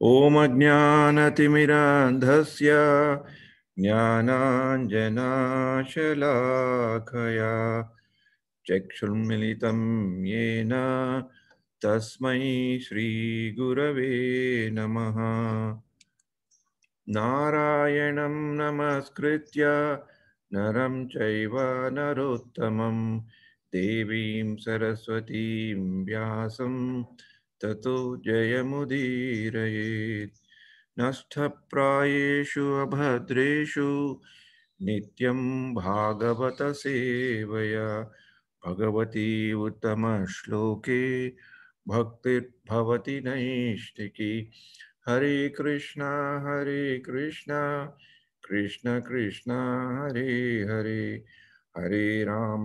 ओम अज्ञानतिमिरान्धस्य ज्ञानाञ्जनाशलाकया चक्षुर्मिलितं येन तस्मै श्रीगुरवे नमः। नारायणं नमस्कृत्य नरं चैव नरोत्तमं देवीं सरस्वतीं व्यासं ततो जयमुदीरयेत्। नष्टप्रायेषु अभद्रेषु नित्यं भागवत सेवया भगवती उत्तमश्लोके भक्तिर्भवति नैष्टिकी। हरे कृष्णा कृष्ण कृष्ण हरे हरे, हरे राम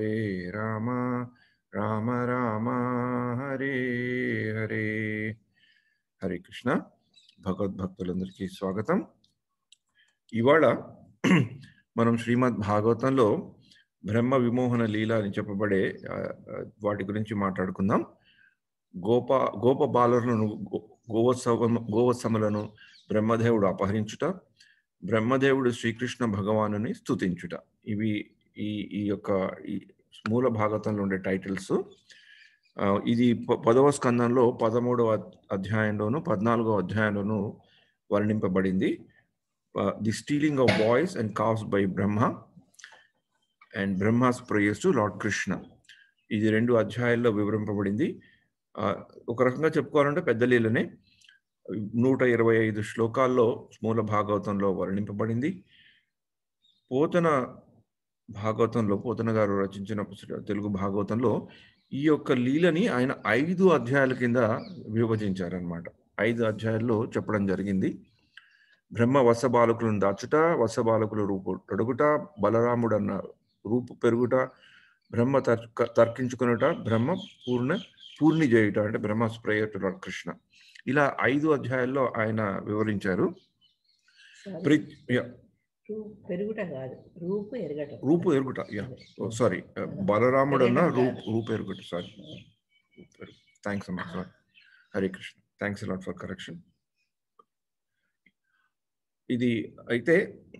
राम राम हरे हरे। हरे कृष्ण। భగవద్భక్తులందరికీ స్వాగతం. ఇవాళ మనం శ్రీమద్ భాగవతంలో బ్రహ్మ విమోహన లీల అని చెప్పబడే వాటి గురించి మాట్లాడుకుందాం. గోప బాలులను గోవత్సములను బ్రహ్మదేవుడు అపహరించుట, బ్రహ్మదేవుడు శ్రీకృష్ణ భగవానుని స్తుతించుట, ఇవి ఈ యొక్క మూల భాగవతంలో ఉండే టైటిల్స్. ఇది 10వ స్కందంలో 13వ అధ్యాయంలోను 14వ అధ్యాయంలోను వర్ణింపబడింది. The stealing of boys and cows by Brahma and Brahma's prayers to lord Krishna. ఇది 2 అధ్యాయాల్లో వివరింపబడింది. ఒక రకంగా చెప్పుకోవాలంటే పెద్ద లీలనే 125 శ్లోకాల్లో మూల భాగవతంలో వర్ణింపబడింది. పోతన భాగవతంలో, పోతన గారు రచించిన తెలుగు భాగవతంలో ఈ యొక్క లీలని ఆయన 5 అధ్యాయాల కింద విభజించారనమాట. 5 అధ్యాయాల్లో చెప్పడం జరిగింది. బ్రహ్మ వత్సబాలకులను దాచుట, వత్సబాలకులు రూపు తొడుగుట, బలరాముడు అన్న రూపు పెరుగుట, బ్రహ్మ తర్కించుకునుట, బ్రహ్మ పూర్ణి చేయుట అంటే Brahma prayer to lord Krishna. ఇలా 5 అధ్యాయాల్లో ఆయన వివరించారు. రూపు ఎరుగుట, సారీ, బలరాముడు అన్న రూపు ఎరుగుట, సారీ. థ్యాంక్స్ అమ్మా, sorry. Hare Krishna. Thanks a lot for correction. ఇది అయితే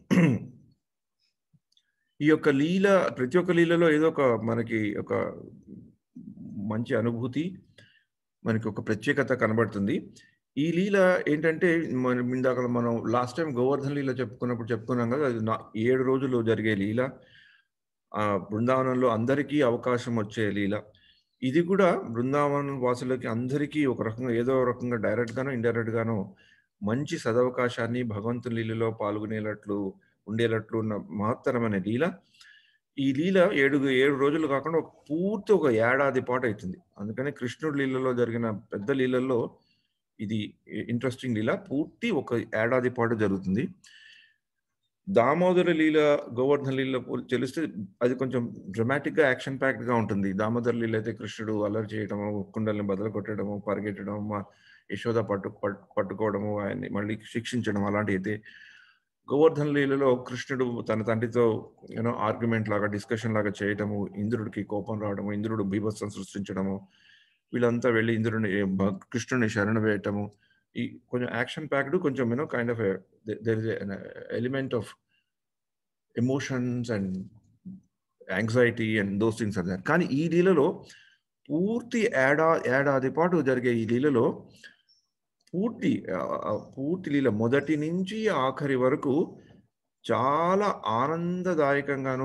ఈ యొక్క లీల, ప్రతి ఒక్క లీలలో ఏదో ఒక మనకి ఒక మంచి అనుభూతి, మనకి ఒక ప్రత్యేకత కనబడుతుంది. ఈ లీల ఏంటంటే ఇందాక మనం లాస్ట్ టైం గోవర్ధన లీల చెప్పుకున్నాం కదా, అది 7 రోజులు జరిగే లీల. బృందావనంలో అందరికీ అవకాశం వచ్చే లీల. ఇది కూడా బృందావనం వాసులకి అందరికీ ఒక రకంగా ఏదో రకంగా డైరెక్ట్ గానో ఇండైరెక్ట్ గానో మంచి సదవకాశాన్ని భగవంతుని లీలలో పాల్గొనేటట్లు ఉండేటట్లు ఉన్న మహత్తరమైన లీల. ఈ లీల 7 రోజులు కాకుండా పూర్తి ఒక ఏడాది పాటు అవుతుంది. అందుకని కృష్ణుడి లీలలో జరిగిన పెద్ద లీలల్లో ఇది ఇంట్రెస్టింగ్ లీల. పూర్తి ఒక ఏడాది పాటు జరుగుతుంది. దామోదర లీల గోవర్ధన లీల తెలిస్తే అది కొంచెం డ్రమాటిక్గా యాక్షన్ ప్యాక్డ్గా ఉంటుంది. దామోదర లీల అయితే కృష్ణుడు అల్లరి చేయడము, కుండల్ని బదలు కొట్టడము, పరిగెట్టడము, యశోద పట్టుకోవడము, ఆయన్ని మళ్ళీ శిక్షించడం అలాంటి అయితే, గోవర్ధన లీలలో కృష్ణుడు తన తండ్రితో ఆర్గ్యుమెంట్ లాగా, డిస్కషన్ లాగా చేయటము, ఇంద్రుడికి కోపం రావడము, ఇంద్రుడు బీభత్సం సృష్టించడము, వీళ్ళంతా వెళ్ళి కృష్ణుడిని శరణ వేయటము, ఈ కొంచెం యాక్షన్ ప్యాక్డ్, కొంచెం kind of there is element of emotions and anxiety and those things are there. కానీ ఈ లీలలో పూర్తి ఏడాది పాటు జరిగే ఈ లీలలో పూర్తి లీల మొదటి నుంచి ఆఖరి వరకు చాలా ఆనందదాయకంగాను,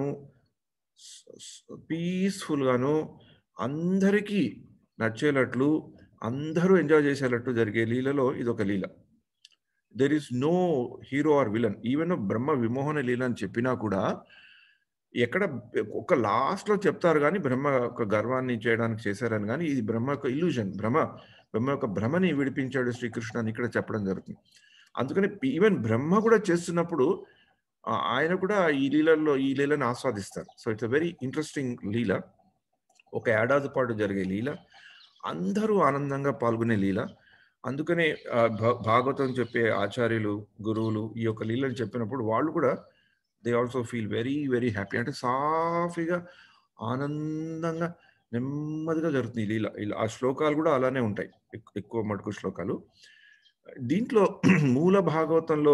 పీస్ఫుల్గాను, అందరికీ నచ్చేటట్లు, అందరూ ఎంజాయ్ చేసేటట్టు జరిగే లీలలో ఇదొక లీల. There is no hero or villain. Even Brahma విమోహన లీల అని చెప్పినా కూడా ఎక్కడ ఒక లాస్ట్లో చెప్తారు కానీ బ్రహ్మ యొక్క గర్వాన్ని చేయడానికి చేశారని, కానీ ఇది బ్రహ్మ యొక్క ఇల్యూజన్. బ్రహ్మ యొక్క భ్రమని విడిపించాడు శ్రీకృష్ణ అని ఇక్కడ చెప్పడం జరుగుతుంది. అందుకని ఈవెన్ బ్రహ్మ కూడా చేస్తున్నప్పుడు ఆయన కూడా ఈ లీలను ఆస్వాదిస్తారు. So it's a very interesting లీల. ఒక ఏడాది పాటు జరిగే లీల, అందరూ ఆనందంగా పాల్గొనే లీల. అందుకనే భాగవతం చెప్పే ఆచార్యులు, గురువులు ఈ యొక్క లీలను చెప్పినప్పుడు వాళ్ళు కూడా they also feel very very happy. అంటే సాఫీగా, ఆనందంగా, నెమ్మదిగా జరుగుతుంది ఈ లీల. ఆ శ్లోకాలు కూడా అలానే ఉంటాయి, ఎక్కువ మటుకు శ్లోకాలు. దీంట్లో మూల భాగవతంలో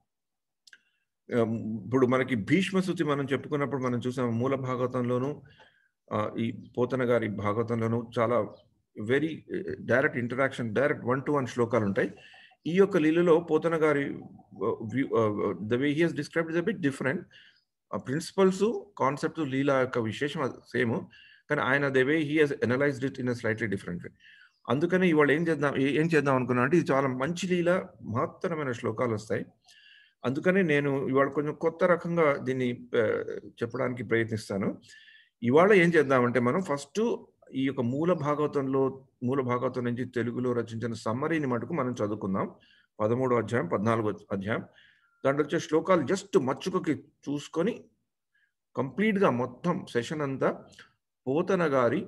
ఇప్పుడు మనకి భీష్మ శృతి మనం చెప్పుకున్నప్పుడు మనం చూసాం మూల భాగవతంలోను ఈ పోతన గారి భాగవతంలోను చాలా very direct interaction, direct 1-to-1 శ్లోకాలు ఉంటాయి. ఈ యొక్క లీలలో పోతన గారి the way he has described is a bit different. Principles, concept, లీల యొక్క విశేషం సేమ్, కానీ ఆయన the way he has analysed it in a slightly different way. అందుకని ఇవాళ ఏం చేద్దాం అనుకున్నా అంటే, ఇది చాలా మంచి లీల, మహత్తరమైన శ్లోకాలు వస్తాయి. అందుకని నేను ఇవాళ కొంచెం కొత్త రకంగా దీన్ని చెప్పడానికి ప్రయత్నిస్తాను. ఇవాళ ఏం చేద్దామంటే, మనం ఫస్ట్ ఈ యొక్క మూల భాగవతం నుంచి తెలుగులో రచించిన సమ్మరీని మటుకు మనం చదువుకుందాం. 13వ అధ్యాయం, 14వ అధ్యాయం. దాంట్లో వచ్చే శ్లోకాలు జస్ట్ మచ్చుకకి చూసుకొని కంప్లీట్‌గా మొత్తం సెషన్ అంతా పోతన గారి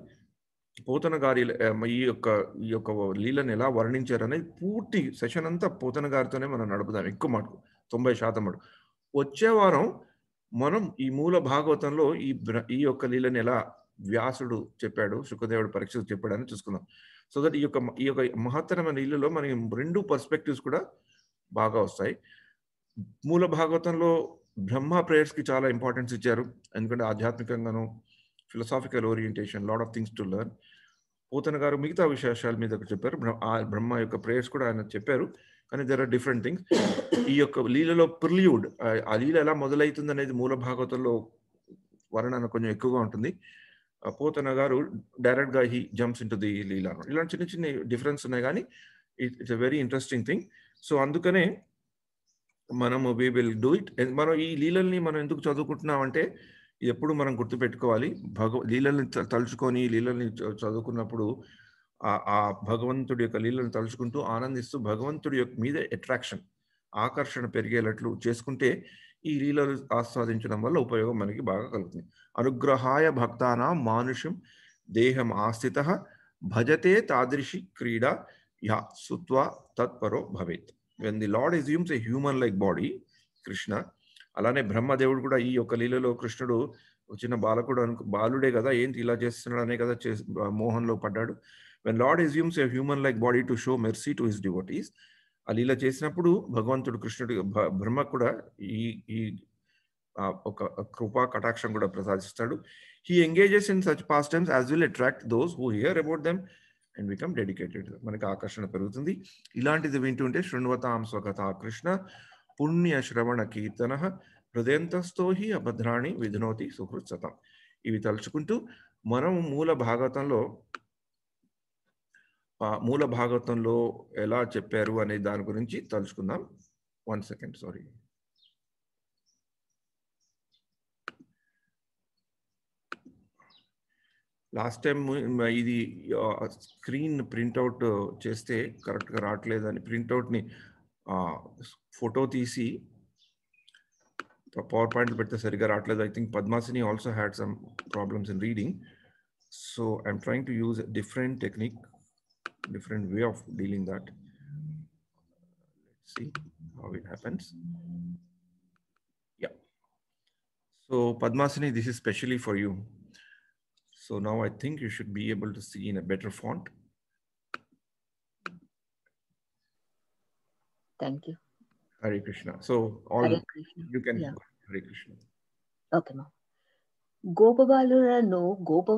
ఈ యొక్క లీలను ఎలా వర్ణించారనేది పూర్తి సెషన్ అంతా పోతన గారితోనే మనం నడుపుదాం. ఎక్కువ మటుకు 90% మటుకు. వచ్చే వారం మనం ఈ మూల భాగవతంలో ఈ యొక్క లీలను ఎలా వ్యాసుడు చెప్పాడు, శుకదేవుడు పరీక్షకు చెప్పాడని చూసుకుందాం. సో దట్ ఈ యొక్క మహత్తరమైన లీలలో మనకి 2 పర్స్పెక్టివ్స్ కూడా బాగా వస్తాయి. మూల భాగవతంలో బ్రహ్మ ప్రేయర్స్‌కి చాలా ఇంపార్టెన్స్ ఇచ్చారు. ఎందుకంటే ఆధ్యాత్మికంగాను, philosophical orientation, lot of things to learn. Pothana గారు మిగతా విశేషాల మీద చెప్పారు. బ్రహ్మ యొక్క ప్రేయర్స్ కూడా ఆయన చెప్పారు. కానీ దేర్ ఆర్ డిఫరెంట్ థింగ్స్. ఈ యొక్క లీలలో ప్రిల్యూడ్, ఆ లీల ఎలా మొదలవుతుంది అనేది మూల భాగవతంలో వర్ణన కొంచెం ఎక్కువగా ఉంటుంది. పోతన గారు డైరెక్ట్ గా he jumps into the leela. ఇలాంటి చిన్న చిన్న డిఫరెన్స్ ఉన్నాయి, కానీ it's a very interesting thing. So అందుకనే మనము వి విల్ డూ ఇట్. మనం ఈ లీలల్ని మనం ఎందుకు చదువుకుంటున్నామంటే, ఎప్పుడు మనం గుర్తుపెట్టుకోవాలి, లీలల్ని తలుచుకొని లీలల్ని చదువుకున్నప్పుడు ఆ భగవంతుడి యొక్క లీలను తలుచుకుంటూ ఆనందిస్తూ భగవంతుడి యొక్క మీద అట్రాక్షన్, ఆకర్షణ పెరిగేటట్లు చేసుకుంటే ఈ లీలలు ఆస్వాదించడం వల్ల ఉపయోగం మనకి బాగా కలుగుతుంది. అనుగ్రహాయ భక్తానాం మానుషం దేహం ఆస్థిత భజతే తాదృశి క్రీడా యా సుత్వా తత్పరో భవేత్. When the lord assumes a human like body, Krishna, అలానే బ్రహ్మదేవుడు కూడా ఈ యొక్క లీలలో కృష్ణుడు చిన్న బాలుడే కదా, ఏంటి ఇలా చేస్తున్నాడు అనే కదా మోహంలో పడ్డాడు. When lord assumes a human like body to show mercy to his devotees, ఆ లీల చేసినప్పుడు భగవంతుడు కృష్ణుడు బ్రహ్మ కూడా ఈ ఒక కృపా కటాక్షం కూడా ప్రసాదిస్తాడు. He engages in such pastimes as will attract those who hear about them and become dedicated. మనకి ఆకర్షణ పెరుగుతుంది. ఇలాంటిది వింటుంటే శృణ్వతాం స్వకథా కృష్ణ పుణ్య శ్రవణ కీర్తన హృదయంతస్థో హి అభద్రాణి విధునోతి సుహృత్సతం. ఇవి తలుచుకుంటూ మనం మూల భాగవతంలో ఎలా చెప్పారు అనే దాని గురించి తలుచుకుందాం. 1 second, సారీ. లాస్ట్ టైం ఇది స్క్రీన్ ప్రింట్అవుట్ చేస్తే కరెక్ట్గా రావట్లేదని ప్రింట్అవుట్ని ఫోటో తీసి పవర్ పాయింట్ పెడితే సరిగా రావట్లేదు. I think Padmasini also had some problems in reading. So I'm trying to use different technique, different way of dealing that. Let's see how it happens. Yeah. So Padmasini, this is specially for you. So now I think you should be able to see in a better font. Thank you. Hare Krishna. So all Hare Krishna. You can, yeah. Hare Krishna. Okay, ma. గోపబాలులను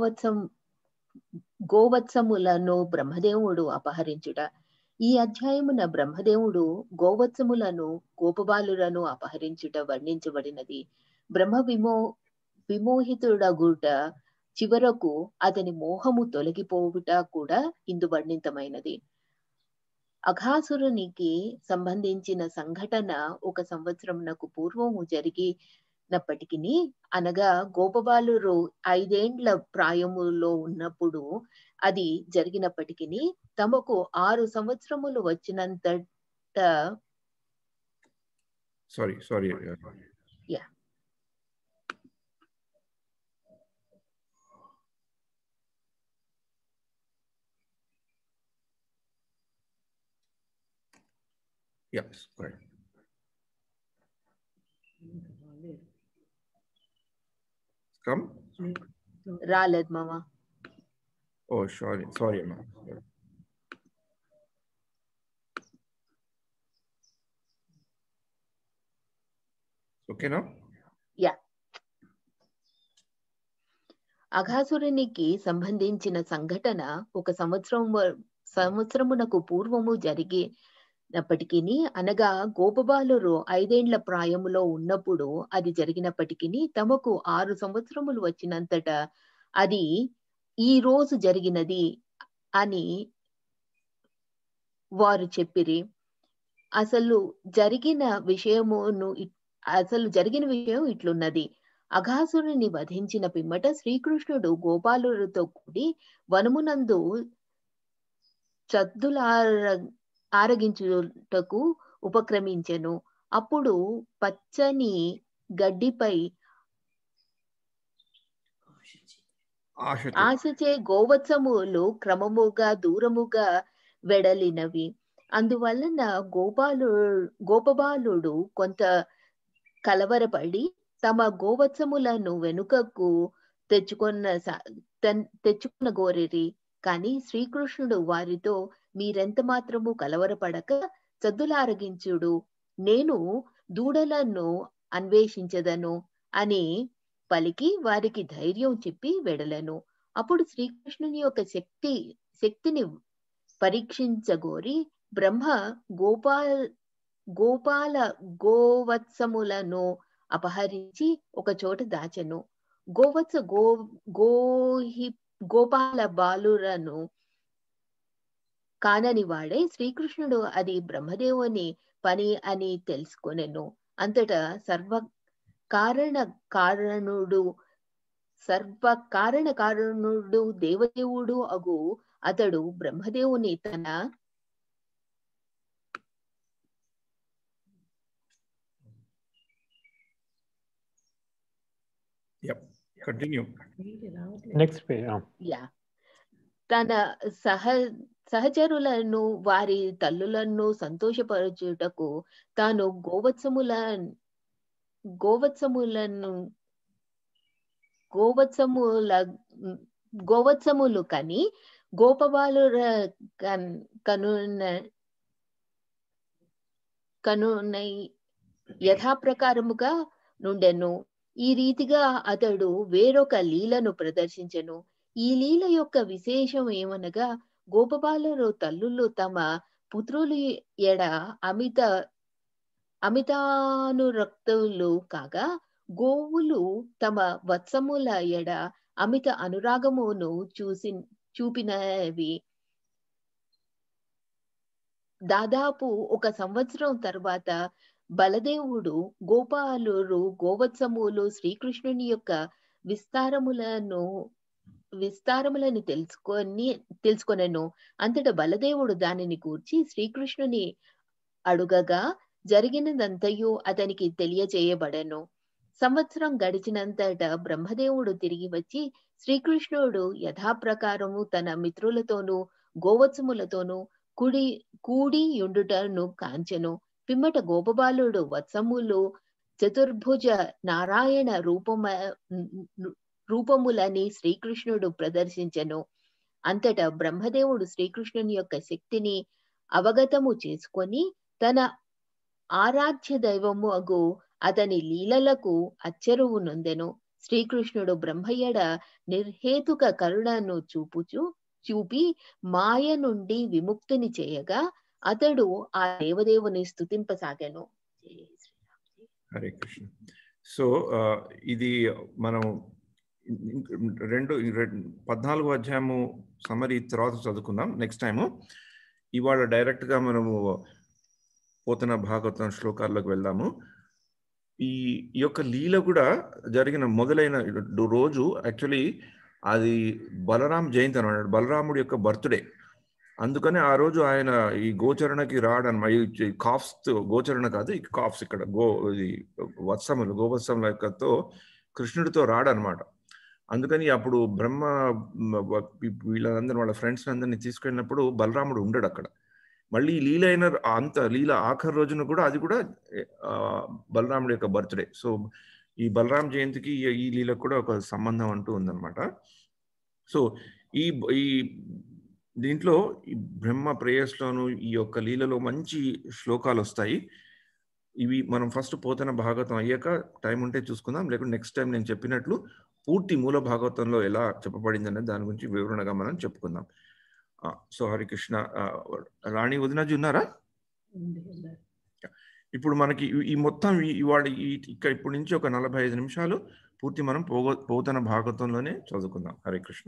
గోవత్సములను బ్రహ్మదేవుడు అపహరించుట. ఈ అధ్యాయమున బ్రహ్మదేవుడు గోవత్సములను గోపబాలులను అపహరించుట వర్ణించబడినది. బ్రహ్మ విమోహితుడగుట, చివరకు అతని మోహము తొలగిపోవుట కూడా ఇందు వర్ణితమైనది. అఘాసురునికి సంబంధించిన సంఘటన 1 సంవత్సరమునకు పూర్వము జరిగినప్పటికీ, అనగా గోపబాలురు 5 ఏండ్ల ప్రాయములో ఉన్నప్పుడు అది జరిగినప్పటికీ, తమకు 6 సంవత్సరములు వచ్చినంతట Sorry. Yeah. Yes, correct. Come? రాలేదు మామ. Oh, sorry, Amma. ఓకేనా? యా. అఘాసురునికి సంబంధించిన సంఘటన ఒక సంవత్సరమునకు పూర్వము జరిగినప్పటికీ, అనగా గోపబాలురు 5 ఏండ్ల ప్రాయములో ఉన్నప్పుడు అది జరిగినప్పటికీ, తమకు 6 సంవత్సరములు వచ్చినంతట అది ఈ రోజు జరిగినది అని వారు చెప్పిరి. అసలు జరిగిన విషయం ఇట్లున్నది. అఘాసురుని వధించిన పిమ్మట శ్రీకృష్ణుడు గోపాలులతో కూడి వనమునందు ఆరగించుటకు ఉపక్రమించెను. అప్పుడు పచ్చని గడ్డిపై ఆశచే గోవత్సములు క్రమముగా దూరముగా వెడలినవి. అందువలన గోపబాలుడు కొంత కలవరపడి తమ గోవత్సములను వెనుకకు తెచ్చుకున్న గోరిరి. కాని శ్రీకృష్ణుడు వారితో, మీరెంత మాత్రము కలవరపడక సద్దులారగించుడు, నేను దూడలను అన్వేషించదను అని పలికి వారికి ధైర్యం చెప్పి వెడలను. అప్పుడు శ్రీకృష్ణుని యొక్క శక్తిని పరీక్షించగోరి బ్రహ్మ గోవత్సములను అపహరించి ఒక చోట దాచెను. గోపాల బాలురను కానని వాడే శ్రీకృష్ణుడు అది బ్రహ్మదేవుని పని అని తెలుసుకొనెను. అంతటా సర్వకారణకారణుడు దేవదేవుడు అగు అతడు బ్రహ్మదేవుని తన తన సహచరులను వారి తల్లులను సంతోషపరచుటకు తాను గోవత్సములు కని గోపబాలుర కనునై యథాప్రకారముగా నుండెను. ఈ రీతిగా అతడు వేరొక లీలను ప్రదర్శించెను. ఈ లీల యొక్క విశేషం ఏమనగా, గోపబాలురు తల్లులు తమ పుత్రులు ఎడ అమితానురక్తులు కాగా, గోవులు తమ వత్సముల ఎడ అమిత అనురాగమును చూపినవి. దాదాపు 1 సంవత్సరం తర్వాత బలదేవుడు గోపాలురు గోవత్సములు శ్రీకృష్ణుని యొక్క విస్తారములను తెలుసుకొనెను. అంతటా బలదేవుడు దానిని గూర్చి శ్రీకృష్ణుని అడుగగా జరిగినదంతయు అతనికి తెలియజేయబడెను. సంవత్సరం గడిచినంతట బ్రహ్మదేవుడు తిరిగి వచ్చి శ్రీకృష్ణుడు యథాప్రకారము తన మిత్రులతోనూ గోవత్సములతోనూ కూడి యుండుటను కాంచెను. పిమ్మట గోపబాలుడు వత్సములు చతుర్భుజ నారాయణ రూపములని శ్రీకృష్ణుడు ప్రదర్శించెను. అంతటా బ్రహ్మదేవుడు శ్రీకృష్ణుని యొక్క శక్తిని అవగతము చేసుకొని తన ఆరాధ్య దైవము అగు అతని లీలలకు అచ్చెరువు నొందెను. శ్రీకృష్ణుడు బ్రహ్మయ్యడ నిర్హేతుక కరుణను చూపి మాయ నుండి విముక్తిని చేయగా అతడు ఆ దేవదేవుని స్తుతింపసాగాను. హరే కృష్ణ. సో ఇది మనం 14వ అధ్యాయము సమరీ తర్వాత చదువుకుందాం నెక్స్ట్ టైము. ఇవాళ డైరెక్ట్గా మనము పోతన భాగవతం శ్లోకాల్లోకి వెళ్దాము. ఈ యొక్క లీల కూడా మొదలైన రోజు యాక్చువల్లీ అది బలరాం జయంతి అన్నాడు, బలరాముడి యొక్క బర్త్డే. అందుకని ఆ రోజు ఆయన ఈ గోచరణకి రాడనమాట. ఈ కాఫ్స్ గోచరణ కాదు, ఈ కాఫ్స్ ఇక్కడ ఇది గోవత్సముల యొక్కతో కృష్ణుడితో రాడనమాట. అందుకని అప్పుడు బ్రహ్మ వీళ్ళందరూ వాళ్ళ ఫ్రెండ్స్ అందరినీ తీసుకెళ్ళినప్పుడు బలరాముడు ఉండడు అక్కడ. మళ్ళీ లీల అయిన లీల ఆఖరి రోజున కూడా అది కూడా బలరాముడి యొక్క బర్త్డే. సో ఈ బలరాం జయంతికి ఈ లీలకు కూడా ఒక సంబంధం అంటూ ఉందన్నమాట. సో ఈ దీంట్లో ఈ బ్రహ్మ ప్రేయస్లోను ఈ యొక్క లీలలో మంచి శ్లోకాలు వస్తాయి. ఇవి మనం ఫస్ట్ పోతన భాగవతం అయ్యాక టైం ఉంటే చూసుకుందాం, లేకుంటే నెక్స్ట్ టైం నేను చెప్పినట్లు పూర్తి మూల భాగవతంలో ఎలా చెప్పబడింది అనేది దాని గురించి వివరణగా మనం చెప్పుకుందాం. సో హరికృష్ణ. రాణి వదినాజీ ఉన్నారా? ఇప్పుడు మనకి ఈ మొత్తం ఇవాళ ఇక్కడ ఇప్పటి నుంచి ఒక 45 నిమిషాలు పూర్తి మనం పోతన భాగవతంలోనే చదువుకుందాం. హరే కృష్ణ.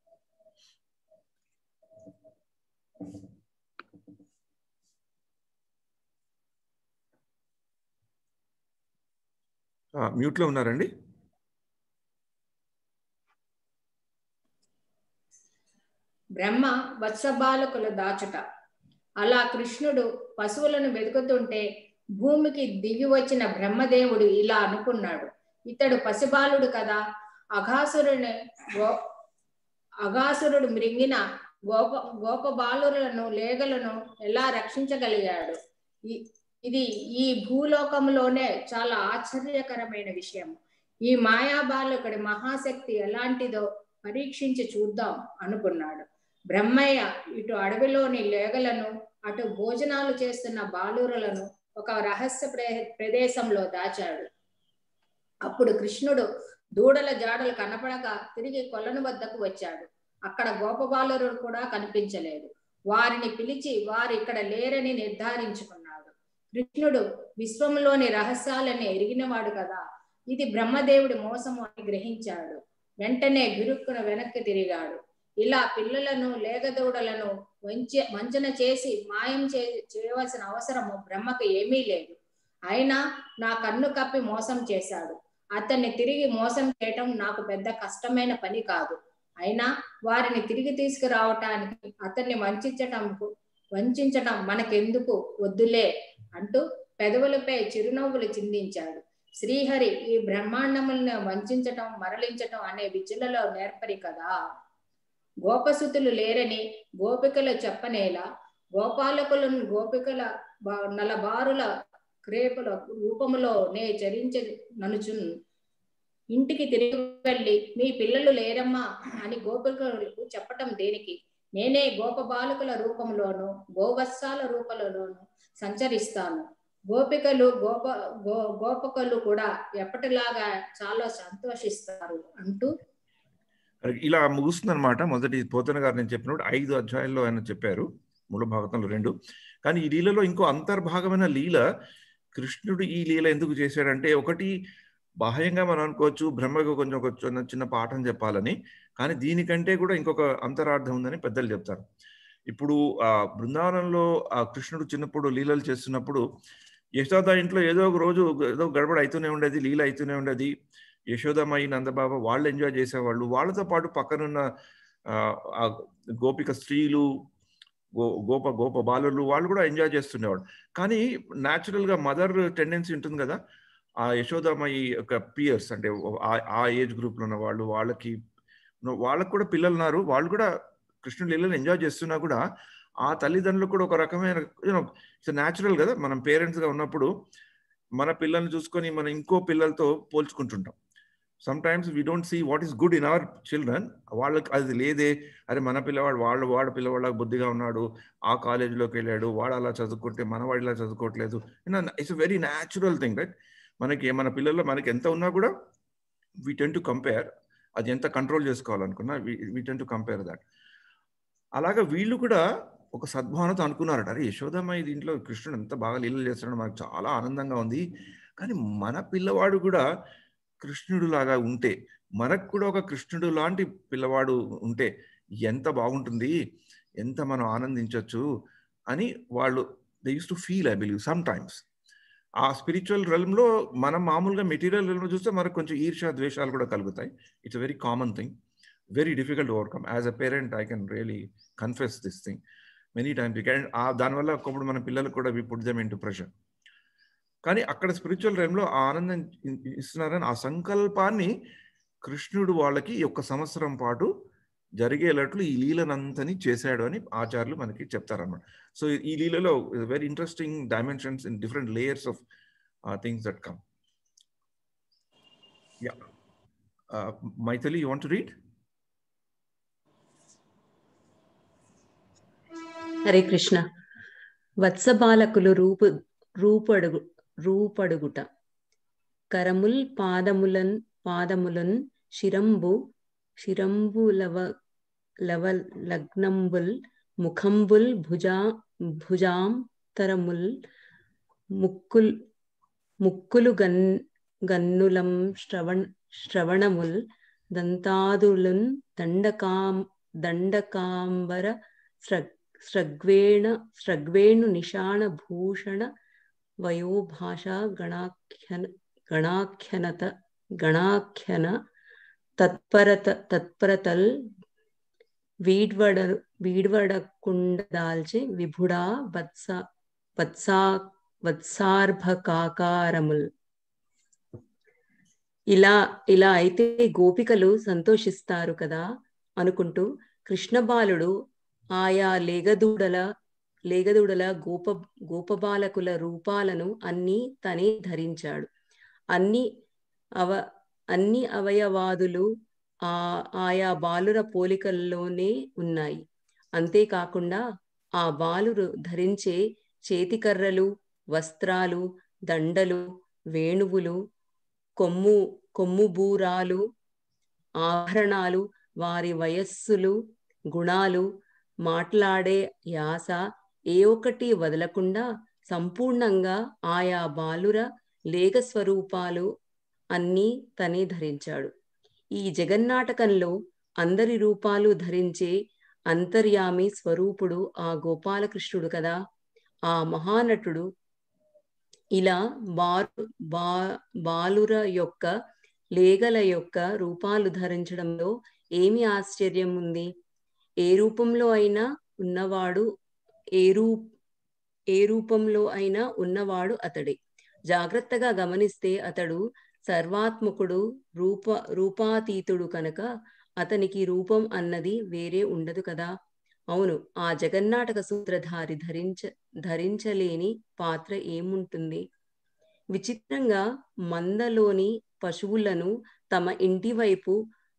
మ్యూట్లో ఉన్నారండి? బ్రహ్మ వత్సబాలకుల దాచుట. అలా కృష్ణుడు పశువులను వెతుకుతుంటే భూమికి దిగి వచ్చిన బ్రహ్మదేవుడు ఇలా అనుకున్నాడు, ఇతడు పసిబాలుడు కదా, అఘాసురుడు మృంగిన గోపబాలులను లేగలను ఎలా రక్షించగలిగాడు? ఇది ఈ భూలోకంలోనే చాలా ఆశ్చర్యకరమైన విషయం. ఈ మాయాబాలకుడి మహాశక్తి ఎలాంటిదో పరీక్షించి చూద్దాం అనుకున్నాడు. బ్రహ్మయ్య ఇటు అడవిలోని లేగలను, అటు భోజనాలు చేస్తున్న బాలురులను ఒక రహస్య ప్రదేశంలో దాచాడు. అప్పుడు కృష్ణుడు దూడల జాడలు కనపడక తిరిగి కొలను వద్దకు వచ్చాడు. అక్కడ గోపబాలురు కూడా కనిపించలేదు. వారిని పిలిచి వారు ఇక్కడ లేరని నిర్ధారించుకున్నాడు. కృష్ణుడు విశ్వంలోని రహస్యాలని ఎరిగినవాడు కదా, ఇది బ్రహ్మదేవుడి మోసము అని గ్రహించాడు. వెంటనే బిరుక్కున వెనక్కి తిరిగాడు. ఇలా పిల్లలను లేగదూడలను వంచన చేసి మాయం చేయవలసిన అవసరము బ్రహ్మకు ఏమీ లేదు. అయినా నా కన్ను కప్పి మోసం చేశాడు. అతన్ని తిరిగి మోసం చేయటం నాకు పెద్ద కష్టమైన పని కాదు. అయినా వారిని తిరిగి తీసుకురావటానికి అతన్ని వంచటం మనకెందుకు, వద్దులే అంటూ పెదవులపై చిరునవ్వులు చిందించాడు. శ్రీహరి ఈ బ్రహ్మాండములను వంచటం మరలించటం అనే విద్యలలో నేర్పరి కదా. గోపసుతులు లేరని గోపికలు చెప్పనేలా, గోపాలకులను గోపికల నలబారుల క్రేపుల రూపములో నే చరించనుచున్. ఇంటికి తిరిగి వెళ్ళి మీ పిల్లలు లేరమ్మా అని గోపికలకు చెప్పటం దేనికి? నేనే గోప బాలకుల రూపంలోను గోవత్సాల రూపంలోను సంచరిస్తాను. గోపికలు గోపకులు కూడా ఎప్పటిలాగా చాలా సంతోషిస్తారు అంటూ ఇలా ముగుస్తుంది అనమాట. మొదటి పోతన గారు నేను చెప్పినప్పుడు 5 అధ్యాయాల్లో ఆయన చెప్పారు, మూల భాగవతంలో 2. కానీ ఈ లీలలో ఇంకో అంతర్భాగమైన లీల కృష్ణుడు ఈ లీల ఎందుకు చేశాడంటే, ఒకటి బాహ్యంగా మనం అనుకోవచ్చు బ్రహ్మకు కొంచెం చిన్న పాఠం చెప్పాలని, కానీ దీనికంటే కూడా ఇంకొక అంతరార్థం ఉందని పెద్దలు చెప్తారు. ఇప్పుడు బృందావనంలో కృష్ణుడు చిన్నప్పుడు లీలలు చేస్తున్నప్పుడు యశోద ఇంట్లో ఏదో ఒక రోజు ఏదో గడబడి అవుతూనే ఉండేది, లీల అవుతూనే ఉండేది. యశోదమ్మాయి నందబాబా వాళ్ళు ఎంజాయ్ చేసేవాళ్ళు. వాళ్ళతో పాటు పక్కనున్న గోపిక స్త్రీలు, గోప బాలులు వాళ్ళు కూడా ఎంజాయ్ చేస్తుండేవాడు. కానీ న్యాచురల్గా మదర్ టెండెన్సీ ఉంటుంది కదా, ఆ యశోదమ్మాయి యొక్క పియర్స్ అంటే ఆ ఏజ్ గ్రూప్లో ఉన్న వాళ్ళు, వాళ్ళకు కూడా పిల్లలు ఉన్నారు, వాళ్ళు కూడా కృష్ణుడి లీలను ఎంజాయ్ చేస్తున్నా కూడా ఆ తల్లిదండ్రులు కూడా ఒక రకమైన ఇట్స్ న్యాచురల్ కదా. మనం పేరెంట్స్గా ఉన్నప్పుడు మన పిల్లల్ని చూసుకొని మనం ఇంకో పిల్లలతో పోల్చుకుంటుంటాం. Sometimes we don't see what is good in our children. వాళ్ళకి అది లేదే, అరే మన పిల్లవాడు వాడు పిల్లవాళ్ళకి బుద్ధిగా ఉన్నాడు, ఆ కాలేజీలోకి వెళ్ళాడు, వాడు అలా చదువుకుంటే మనవాడు ఇలా చదువుకోవట్లేదు. It's very natural thing right. మన పిల్లల్లో మనకి ఎంత ఉన్నా కూడా వీ టెన్ టు కంపేర్. అది ఎంత కంట్రోల్ చేసుకోవాలనుకున్నా we tend to compare that. అలాగా వీళ్ళు కూడా ఒక సద్భావనతో అనుకున్నారట, అరే యశోదమ్మాయి దీంట్లో కృష్ణుడు ఎంత బాగా లీలలు చేస్తున్నాడు, మనకు చాలా ఆనందంగా ఉంది, కానీ మన పిల్లవాడు కూడా కృష్ణుడు లాగా ఉంటే, మనకు కూడా ఒక కృష్ణుడు లాంటి పిల్లవాడు ఉంటే ఎంత బాగుంటుంది, ఎంత మనం ఆనందించవచ్చు అని వాళ్ళు they use to feel, I believe sometimes. ఆ స్పిరిచువల్ రెల్మ్లో మనం మామూలుగా మెటీరియల్ రెల్మ్లో చూస్తే మనకు కొంచెం ఈర్ష్య ద్వేషాలు కూడా కలుగుతాయి. It's a very common thing, very difficult to overcome. As a parent I can really confess this thing many times. దానివల్ల ఒకప్పుడు మన పిల్లలకు కూడా we put them into pressure. కానీ అక్కడ స్పిరిచువల్ రెల్మ్లో ఆ ఆనందం ఇస్తున్నారని ఆ సంకల్పాన్ని కృష్ణుడు వాళ్ళకి ఒక సంవత్సరం పాటు జరిగేటట్లు ఈ లీలనంతని చేశాడు అని ఆచార్యులు మనకి చెప్తారన్నమాట. సో ఈ లీలలో very interesting dimensions in different layers of things that come. Yeah, Mythili, you want to read? Hare Krishna. వత్సబాలకులు రూపొడుగు రూపడుగుట. కరముల్ పాదములన్ శిరంబు లగ్నంబుల్ ముఖంబుల్ భుజాంతరముల్ ముక్కులు గన్నులం శ్రవణముల్ దంతాదులున్ దండకాంబర స్రగ్వేణు నిశాణ భూషణ వయోభాష గణాఖ్యన తత్పరతల్ వీడ్వడకుండదాల్చే విభుడా వత్సార్భకాకారముల్. ఇలా అయితే గోపికలు సంతోషిస్తారు కదా అనుకుంటూ కృష్ణబాలుడు ఆయా లేగదూడల గోపబాలకుల రూపాలను అన్నీ తనే ధరించాడు. అన్ని అవయవాదులు ఆయా బాలుర పోలికల్లోనే ఉన్నాయి. అంతేకాకుండా ఆ బాలురు ధరించే చేతికర్రలు, వస్త్రాలు, దండలు, వేణువులు, కొమ్ముబూరాలు, ఆభరణాలు, వారి వయస్సులు, గుణాలు, మాట్లాడే యాస ఏ ఒక్కటి వదలకుండా సంపూర్ణంగా ఆయా బాలుర లేగ స్వరూపాలు అన్నీ తనే ధరించాడు. ఈ జగన్నాటకంలో అందరి రూపాలు ధరించే అంతర్యామి స్వరూపుడు ఆ గోపాలకృష్ణుడు కదా. ఆ మహానటుడు ఇలా బాలుర యొక్క లేగల యొక్క రూపాలు ధరించడంలో ఏమి ఆశ్చర్యం ఉంది? ఏ రూపంలో అయినా ఉన్నవాడు అతడే. జాగ్రత్తగా గమనిస్తే అతడు సర్వాత్మకుడు, రూపాతీతుడు కనుక అతనికి రూపం అన్నది వేరే ఉండదు కదా. అవును, ఆ జగన్నాటక సూత్రధారి ధరించలేని పాత్ర ఏముంటుంది? విచిత్రంగా మందలోని పశువులను తమ ఇంటి వైపు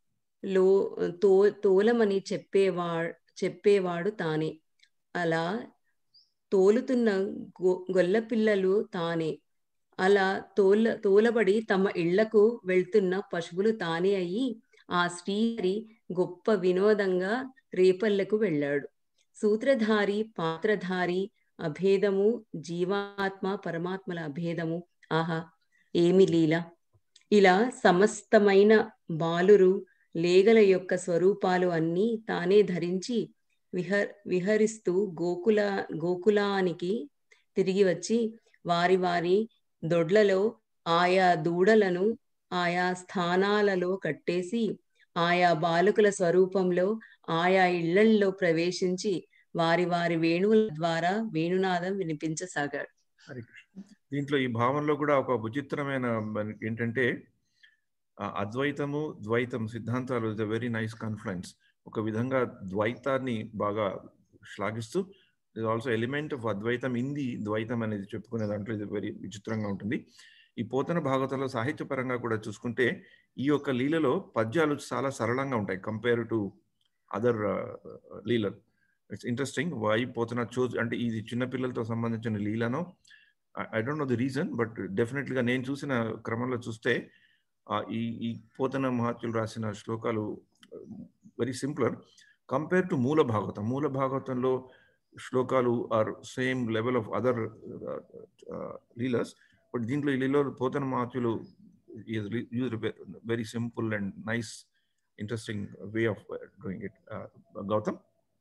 తోలమని చెప్పేవాడు తానే. అలా తోలుతున్న గొల్లపిల్లలు తానే. అలా తోలబడి తమ ఇళ్లకు వెళ్తున్న పశువులు తానే అయ్యి ఆ శ్రీహరి గొప్ప వినోదంగా రేపల్లెకు వెళ్ళాడు. సూత్రధారి, పాత్రధారి అభేదము, జీవాత్మ పరమాత్మల అభేదము. ఆహా, ఏమి లీల! ఇలా సమస్తమైన బాలురు లేగల యొక్క స్వరూపాలు అన్నీ తానే ధరించి విహరిస్తూ గోకులానికి తిరిగి వచ్చి వారి వారి దొడ్లలో ఆయా దూడలను ఆయా స్థానాలలో కట్టేసి ఆయా బాలకుల స్వరూపంలో ఆయా ఇళ్లల్లో ప్రవేశించి వారి వారి వేణువుల ద్వారా వేణునాదం వినిపించసాగాడు. దీంట్లో ఈ భావంలో కూడా ఒక విచిత్రమైన ఏంటంటే అద్వైతము ద్వైతం సిద్ధాంతాలు is a very nice confluence. ఒక విధంగా ద్వైతాన్ని బాగా శ్లాఘిస్తూ ఇస్ ఆల్సో ఎలిమెంట్ ఆఫ్ అద్వైతం ఇన్ ది ద్వైతం అనేది చెప్పుకునే దాంట్లో ఇది వెరీ విచిత్రంగా ఉంటుంది. ఈ పోతన భాగవతంలో సాహిత్యపరంగా కూడా చూసుకుంటే ఈ యొక్క లీలలో పద్యాలు చాలా సరళంగా ఉంటాయి కంపేర్ టు అదర్ లీలలు. ఇట్స్ ఇంట్రెస్టింగ్ వై పోతన అంటే ఇది చిన్నపిల్లలతో సంబంధించిన లీలను I don't know the reason, but డెఫినెట్లీగా నేను చూసిన క్రమంలో చూస్తే ఈ పోతన మహాత్యులు రాసిన శ్లోకాలు వెరీ సింప్లర్ కంపేర్ టు మూల భాగవతం. మూల భాగవతంలో శ్లోకాలు are same level of other leelas, but దీంట్లో ఈ లీలలో పోతన మహాత్యులు used very simple and nice interesting way of doing it. Gautam.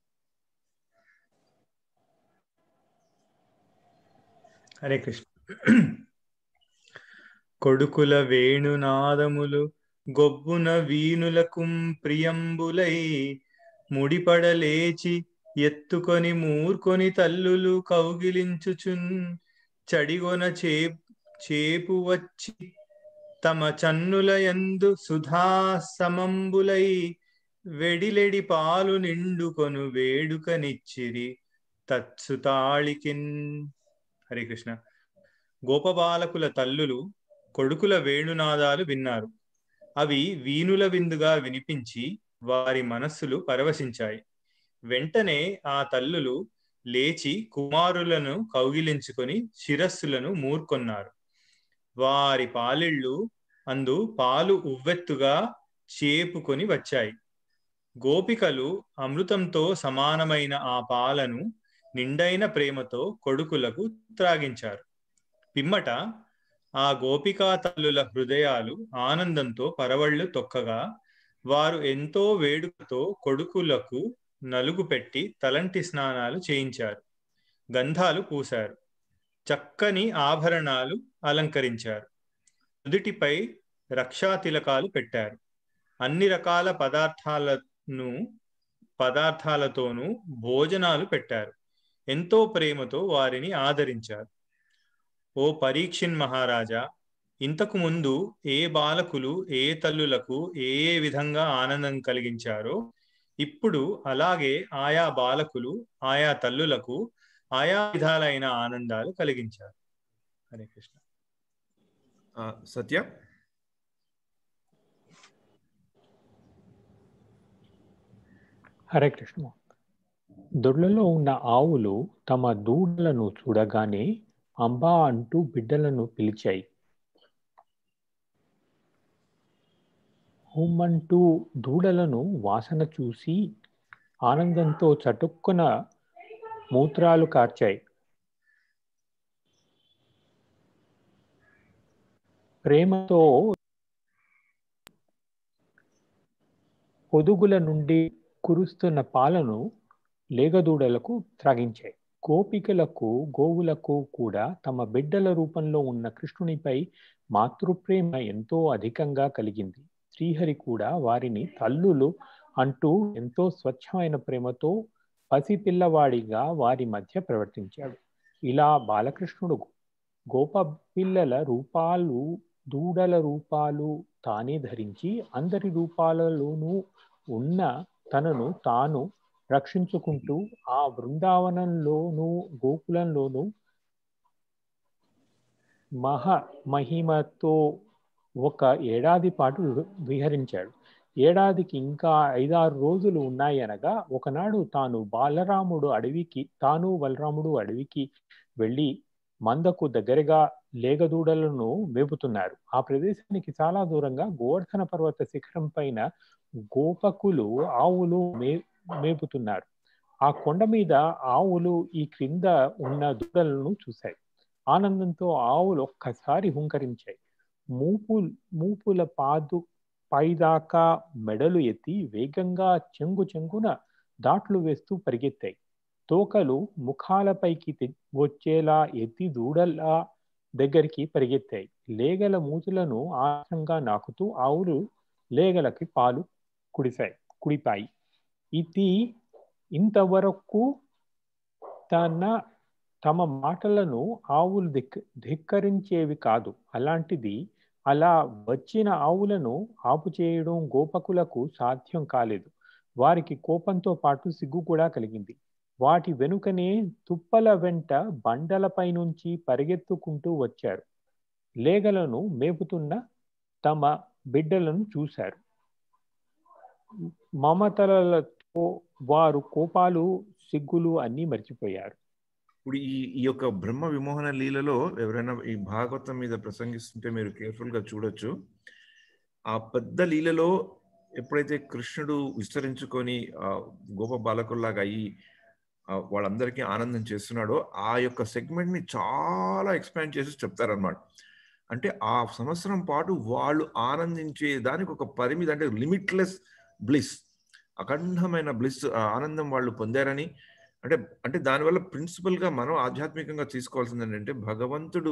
Hare Krishna. కొడుకుల వేణునాదములు గొబ్బున వీనులకుం ప్రియంబులై ముడిపడలేచి ఎత్తుకొని మూర్కొని తల్లులు కౌగిలించుచున్ చడిగొన చేపు వచ్చి తమ చన్నుల యందు సుధాసమంబులై వెడిలెడి పాలు నిండుకొను వేడుకనిచ్చిరి తత్సుతాళికిన్. హరే కృష్ణ. గోపబాలకుల తల్లులు కొడుకుల వేణునాదాలు విన్నారు. అవి వీణుల విందుగా వినిపించి వారి మనస్సులు పరవశించాయి. వెంటనే ఆ తల్లులు లేచి కుమారులను కౌగిలించుకొని శిరస్సులను మూర్కొన్నారు. వారి పాలిళ్ళు అందు పాలు ఉవ్వెత్తుగా చేపుకొని వచ్చాయి. గోపికలు అమృతంతో సమానమైన ఆ పాలను నిండైన ప్రేమతో కొడుకులకు త్రాగించారు. పిమ్మట ఆ గోపికా తల్లుల హృదయాలు ఆనందంతో పరవళ్ళు తొక్కగా వారు ఎంతో వేడుకతో కొడుకులకు నలుగు పెట్టి తలంటి స్నానాలు చేయించారు. గంధాలు పూశారు. చక్కని ఆభరణాలు అలంకరించారు. నుదిటిపై రక్షా తిలకాలు పెట్టారు. అన్ని రకాల పదార్థాలతోనూ భోజనాలు పెట్టారు. ఎంతో ప్రేమతో వారిని ఆదరించారు. ఓ పరీక్షిన్ మహారాజా, ఇంతకు ముందు ఏ బాలకులు ఏ తల్లులకు ఏ విధంగా ఆనందం కలిగించారో ఇప్పుడు అలాగే ఆయా బాలకులు ఆయా తల్లులకు ఆయా విధాలైన ఆనందాలు కలిగించారు. హరే కృష్ణ. సత్య. హరే కృష్ణ. దొడ్లలో ఉన్న ఆవులు తమ దూడలను చూడగానే అంబా అంటూ బిడ్డలను పిలిచాయి. హుమ్మంటూ దూడలను వాసన చూసి ఆనందంతో చటుక్కున మూత్రాలు కార్చాయి. ప్రేమతో పొదుగుల నుండి కురుస్తున్న పాలను లేగదూడలకు త్రాగించాయి. గోపికలకు గోవులకు కూడా తమ బిడ్డల రూపంలో ఉన్న కృష్ణునిపై మాతృప్రేమ ఎంతో అధికంగా కలిగింది. శ్రీహరి కూడా వారిని తల్లులు అంటూ ఎంతో స్వచ్ఛమైన ప్రేమతో పసిపిల్లవాడిగా వారి మధ్య ప్రవర్తించాడు. ఇలా బాలకృష్ణుడు గోప పిల్లల రూపాలు దూడల రూపాలు తానే ధరించి అందరి రూపాలలోనూ ఉన్న తనను తాను రక్షించుకుంటూ ఆ బృందావనంలోనూ గోకులంలోనూ మహిమతో ఒక ఏడాది పాటు విహరించాడు. ఏడాదికి ఇంకా 5-6 రోజులు ఉన్నాయనగా ఒకనాడు తాను బలరాముడు అడవికి వెళ్ళి మందకు దగ్గరగా లేగదూడలను మేపుతున్నారు. ఆ ప్రదేశానికి చాలా దూరంగా గోవర్ధన పర్వత శిఖరం పైన గోపకులు ఆవులు మేపుతున్నారు. ఆ కొండ మీద ఆవులు ఈ క్రింద ఉన్న దూడలను చూశాయి. ఆనందంతో ఆవులు ఒక్కసారి హుంకరించాయి. మూపుల పైదాకా మెడలు ఎత్తి వేగంగా చెంగున దాట్లు వేస్తూ పరిగెత్తాయి. తోకలు ముఖాలపైకి వచ్చేలా ఎత్తి దూడల దగ్గరికి పరిగెత్తాయి. లేగల మూతులను ఆనందంగా నాకుతూ ఆవులు లేగలకి పాలు కుడిపాయి. ఇది ఇంతవరకు తమ మాటలను ఆవులు ధిక్కరించేవి కాదు. అలాంటిది అలా వచ్చిన ఆవులను ఆపు చేయడం గోపకులకు సాధ్యం కాలేదు. వారికి కోపంతో పాటు సిగ్గు కూడా కలిగింది. వాటి వెనుకనే తుప్పల వెంట బండలపై నుంచి పరిగెత్తుకుంటూ వచ్చారు. లేగలను మేపుతున్న తమ బిడ్డలను చూశారు. మమతలతో వారు కోపాలు సిగ్గులు అన్నీ మర్చిపోయారు. ఇప్పుడు ఈ యొక్క బ్రహ్మ విమోహన లీలలో ఎవరైనా ఈ భాగవతం మీద ప్రసంగిస్తుంటే మీరు కేర్ఫుల్గా చూడొచ్చు. ఆ పెద్ద లీలలో ఎప్పుడైతే కృష్ణుడు విస్తరించుకొని గోప బాలకుల్లాగా అయ్యి వాళ్ళందరికీ ఆనందం చేస్తున్నాడో ఆ యొక్క సెగ్మెంట్ని చాలా ఎక్స్పాండ్ చేసి చెప్తారనమాట. అంటే ఆ సంవత్సరం పాటు వాళ్ళు ఆనందించే దానికి ఒక పరిమితి, అంటే లిమిట్లెస్ బ్లిస్, అఖండమైన బ్లిస్ ఆనందం వాళ్ళు పొందారని. అంటే దానివల్ల ప్రిన్సిపల్గా మనం ఆధ్యాత్మికంగా తీసుకోవాల్సింది ఏంటంటే భగవంతుడు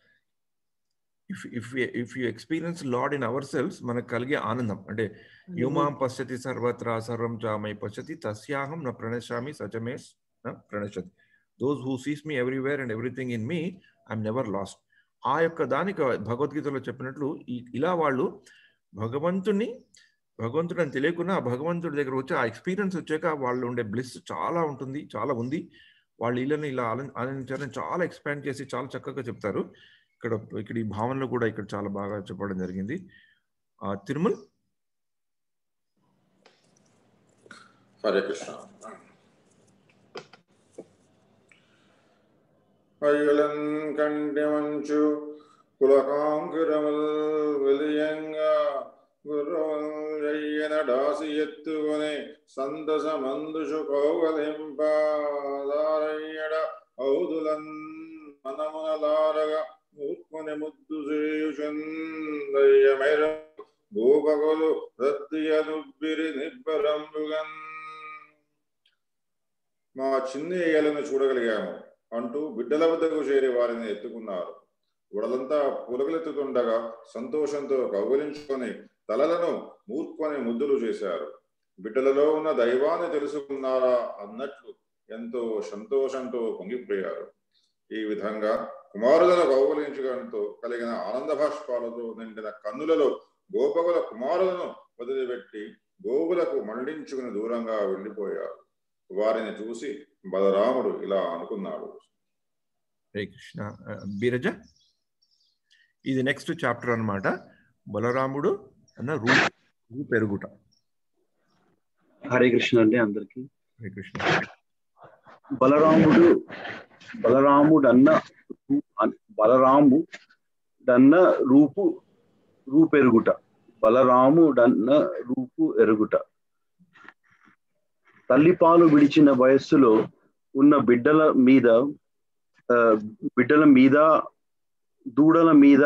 if you experience lord in our cells మనకు కలిగే ఆనందం, అంటే యుమాం పశ్యతి సర్వత్రా సర్వం చామై పశ్యతి తస్యాహం న ప్రణశ్యామి సచమే ప్రణశ్యతి. Those who sees me everywhere and everything in me I'm never lost. ఆ యొక్క దానికి భగవద్గీతలో చెప్పినట్లు ఇలా వాళ్ళు భగవంతుడు అని తెలియకుండా ఆ భగవంతుడి దగ్గర వచ్చి ఆ ఎక్స్పీరియన్స్ వచ్చాక వాళ్ళు ఉండే బ్లిస్ చాలా ఉంటుంది, చాలా ఉంది. వాళ్ళు వీళ్ళని ఇలా ఆనందించారని చాలా ఎక్స్పాండ్ చేసి చాలా చక్కగా చెప్తారు. ఇక్కడ ఈ భావనలు కూడా ఇక్కడ చాలా బాగా చెప్పడం జరిగింది. తిరుమల్. హరే కృష్ణ. అయ్యులన్ కంటి మంచు కులకాంకురముల్ వెలియంగా గుర్రయ్యన డాసి ఎత్తుకొని సంతసమందుషు కౌగలింపదారయ్యడ ఔదులన్ మనమునలారగా మూర్ఖుని ముద్దు చేయుచుందయ్యమెర భూపగులు రద్దియనుబ్బిరి నిబ్బరంబుగన్. మా చిన్ని అయ్యలను చూడగలిగాము అంటూ బిడ్డల వద్దకు చేరి వారిని ఎత్తుకున్నారు. ఉడలంతా పులకలెత్తుతుండగా సంతోషంతో కౌగిలించుకొని తలలను మూర్ఖుని ముద్దులు చేశారు. బిడ్డలలో ఉన్న దైవాన్ని తెలుసుకున్నారా అన్నట్లు ఎంతో సంతోషంతో పొంగిపోయారు. ఈ విధంగా కుమారులను కౌగిలించడంతో కలిగిన ఆనంద భాష్పాలతో నిండిన కన్నులలో గోపకుల కుమారులను వదిలిపెట్టి గోవులకు మండించుకుని దూరంగా వెళ్ళిపోయారు. వారిని చూసి బలరాముడు ఇలా అనుకున్నాడు. హరే కృష్ణ. బీరజ, ఇది నెక్స్ట్ చాప్టర్ అన్నమాట. బలరాముడు అన్న పెరుగుట. హరే కృష్ణ అండి అందరికి. హరే కృష్ణ. బలరాముడన్న రూపెరుగుట. బలరాముడన్న రూపు ఎరుగుట. తల్లిపాలు విడిచిన వయస్సులో ఉన్న బిడ్డల మీద దూడల మీద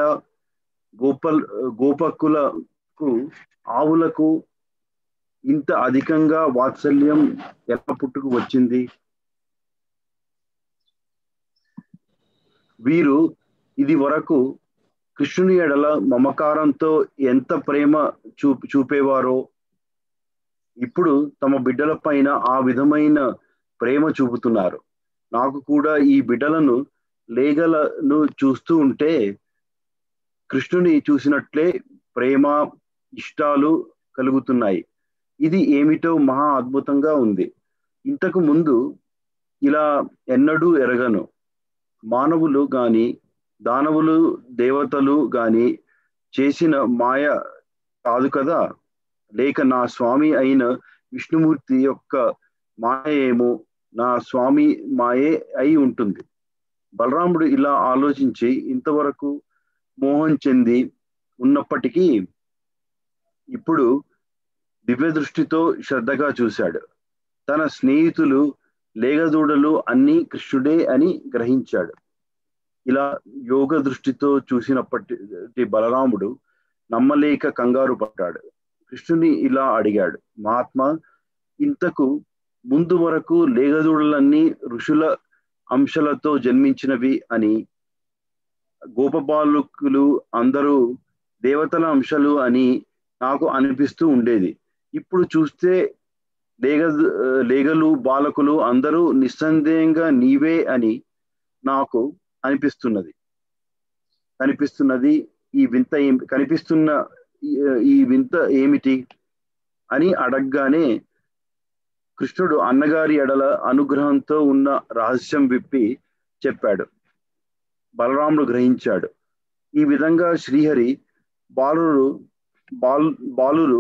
గోపకులకు ఆవులకు ఇంత అధికంగా వాత్సల్యం ఎలా పుట్టుకు వచ్చింది? వీరు ఇది వరకు కృష్ణుని ఎడల మమకారంతో ఎంత ప్రేమ చూపేవారో ఇప్పుడు తమ బిడ్డల పైన ఆ విధమైన ప్రేమ చూపుతున్నారు. నాకు కూడా ఈ బిడ్డలను లేగలను చూస్తూ ఉంటే కృష్ణుని చూసినట్లే ప్రేమ ఇష్టాలు కలుగుతున్నాయి. ఇది ఏమిటో మహా అద్భుతంగా ఉంది. ఇంతకు ముందు ఇలా ఎన్నడూ ఎరగను. మానవులు గాని దానవులు దేవతలు గాని చేసిన మాయ కాదు కదా, లేక నా స్వామి అయిన విష్ణుమూర్తి యొక్క మాయ ఏమో నా స్వామి మాయే అయి ఉంటుంది. బలరాముడు ఇలా ఆలోచించి ఇంతవరకు మోహం చెంది ఉన్నప్పటికీ ఇప్పుడు దివ్య దృష్టితో శ్రద్ధగా చూశాడు. తన స్నేహితులు లేగదూడలు అన్నీ కృష్ణుడే అని గ్రహించాడు. ఇలా యోగ దృష్టితో చూసినప్పటి బలరాముడు నమ్మలేక కంగారు పడ్డాడు. కృష్ణుని ఇలా అడిగాడు, మహాత్మా, ఇంతకు ముందు వరకు లేగదూడలన్నీ ఋషుల అంశాలతో జన్మించినవి అని, గోపబాలుకులు అందరూ దేవతల అంశాలు అని నాకు అనిపిస్తూ ఉండేది. ఇప్పుడు చూస్తే లేగలు బాలకులు అందరూ నిస్సందేహంగా నీవే అని నాకు కనిపిస్తున్నది. ఈ వింత ఏమిటి అని అడగగానే కృష్ణుడు అన్నగారి ఎడల అనుగ్రహంతో ఉన్న రహస్యం విప్పి చెప్పాడు. బలరాముడు గ్రహించాడు. ఈ విధంగా శ్రీహరి బాలురు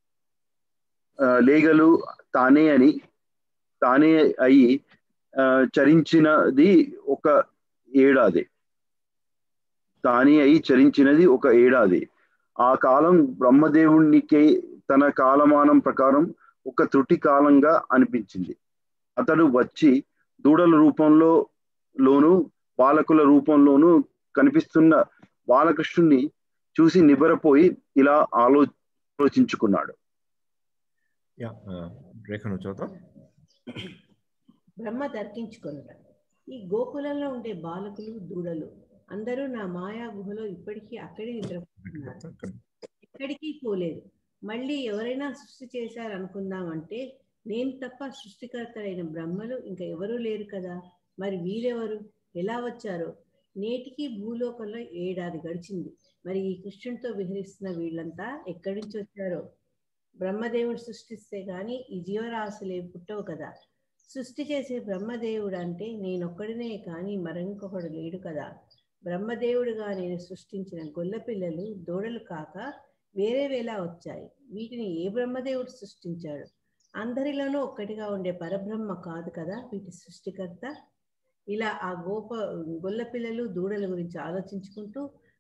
లేగలు తానే అయి చరించినది ఒక ఏడాది. ఆ కాలం బ్రహ్మదేవునికి తన కాలమానం ప్రకారం ఒక త్రుటి కాలంగా అనిపించింది. అతడు వచ్చి దూడల రూపంలోను బాలకుల రూపంలోనూ కనిపిస్తున్న బాలకృష్ణుని చూసి నిబరపోయి ఇలా ఆలోచించుకున్నాడు. బ్రహ్మ తర్కించుకొనుట. ఈ గోకులంలో ఉండే బాలకులు దూడలు అందరూ నా మాయా గుహలో ఇప్పటికీ అక్కడే నిద్రపోతున్నారు, ఎక్కడికి పోలేదు. మళ్ళీ ఎవరైనా సృష్టి చేశారనుకుందామంటే నేను తప్ప సృష్టికర్త అయిన బ్రహ్మలు ఇంకా ఎవరూ లేరు కదా. మరి వీరెవరు, ఎలా వచ్చారో? నేటికి భూలోకంలో ఏడాది గడిచింది. మరి ఈ కృష్ణునితో విహరిస్తున్న వీళ్ళంతా ఎక్కడి నుంచి వచ్చారో? బ్రహ్మదేవుడు సృష్టిస్తే గాని ఈ జీవరాశులే పుట్టవు కదా. సృష్టి చేసే బ్రహ్మదేవుడు అంటే నేనొక్కడినే కానీ మరింకొకడు లేడు కదా. బ్రహ్మదేవుడుగా నేను సృష్టించిన గొల్ల పిల్లలు దూడలు కాక వేరేవేలా వచ్చాయి? వీటిని ఏ బ్రహ్మదేవుడు సృష్టించాడు? అందరిలోనూ ఒక్కటిగా ఉండే పరబ్రహ్మ కాదు కదా వీటి సృష్టికర్త. ఇలా ఆ గొల్ల పిల్లలు దూడల గురించి ఆలోచించుకుంటూ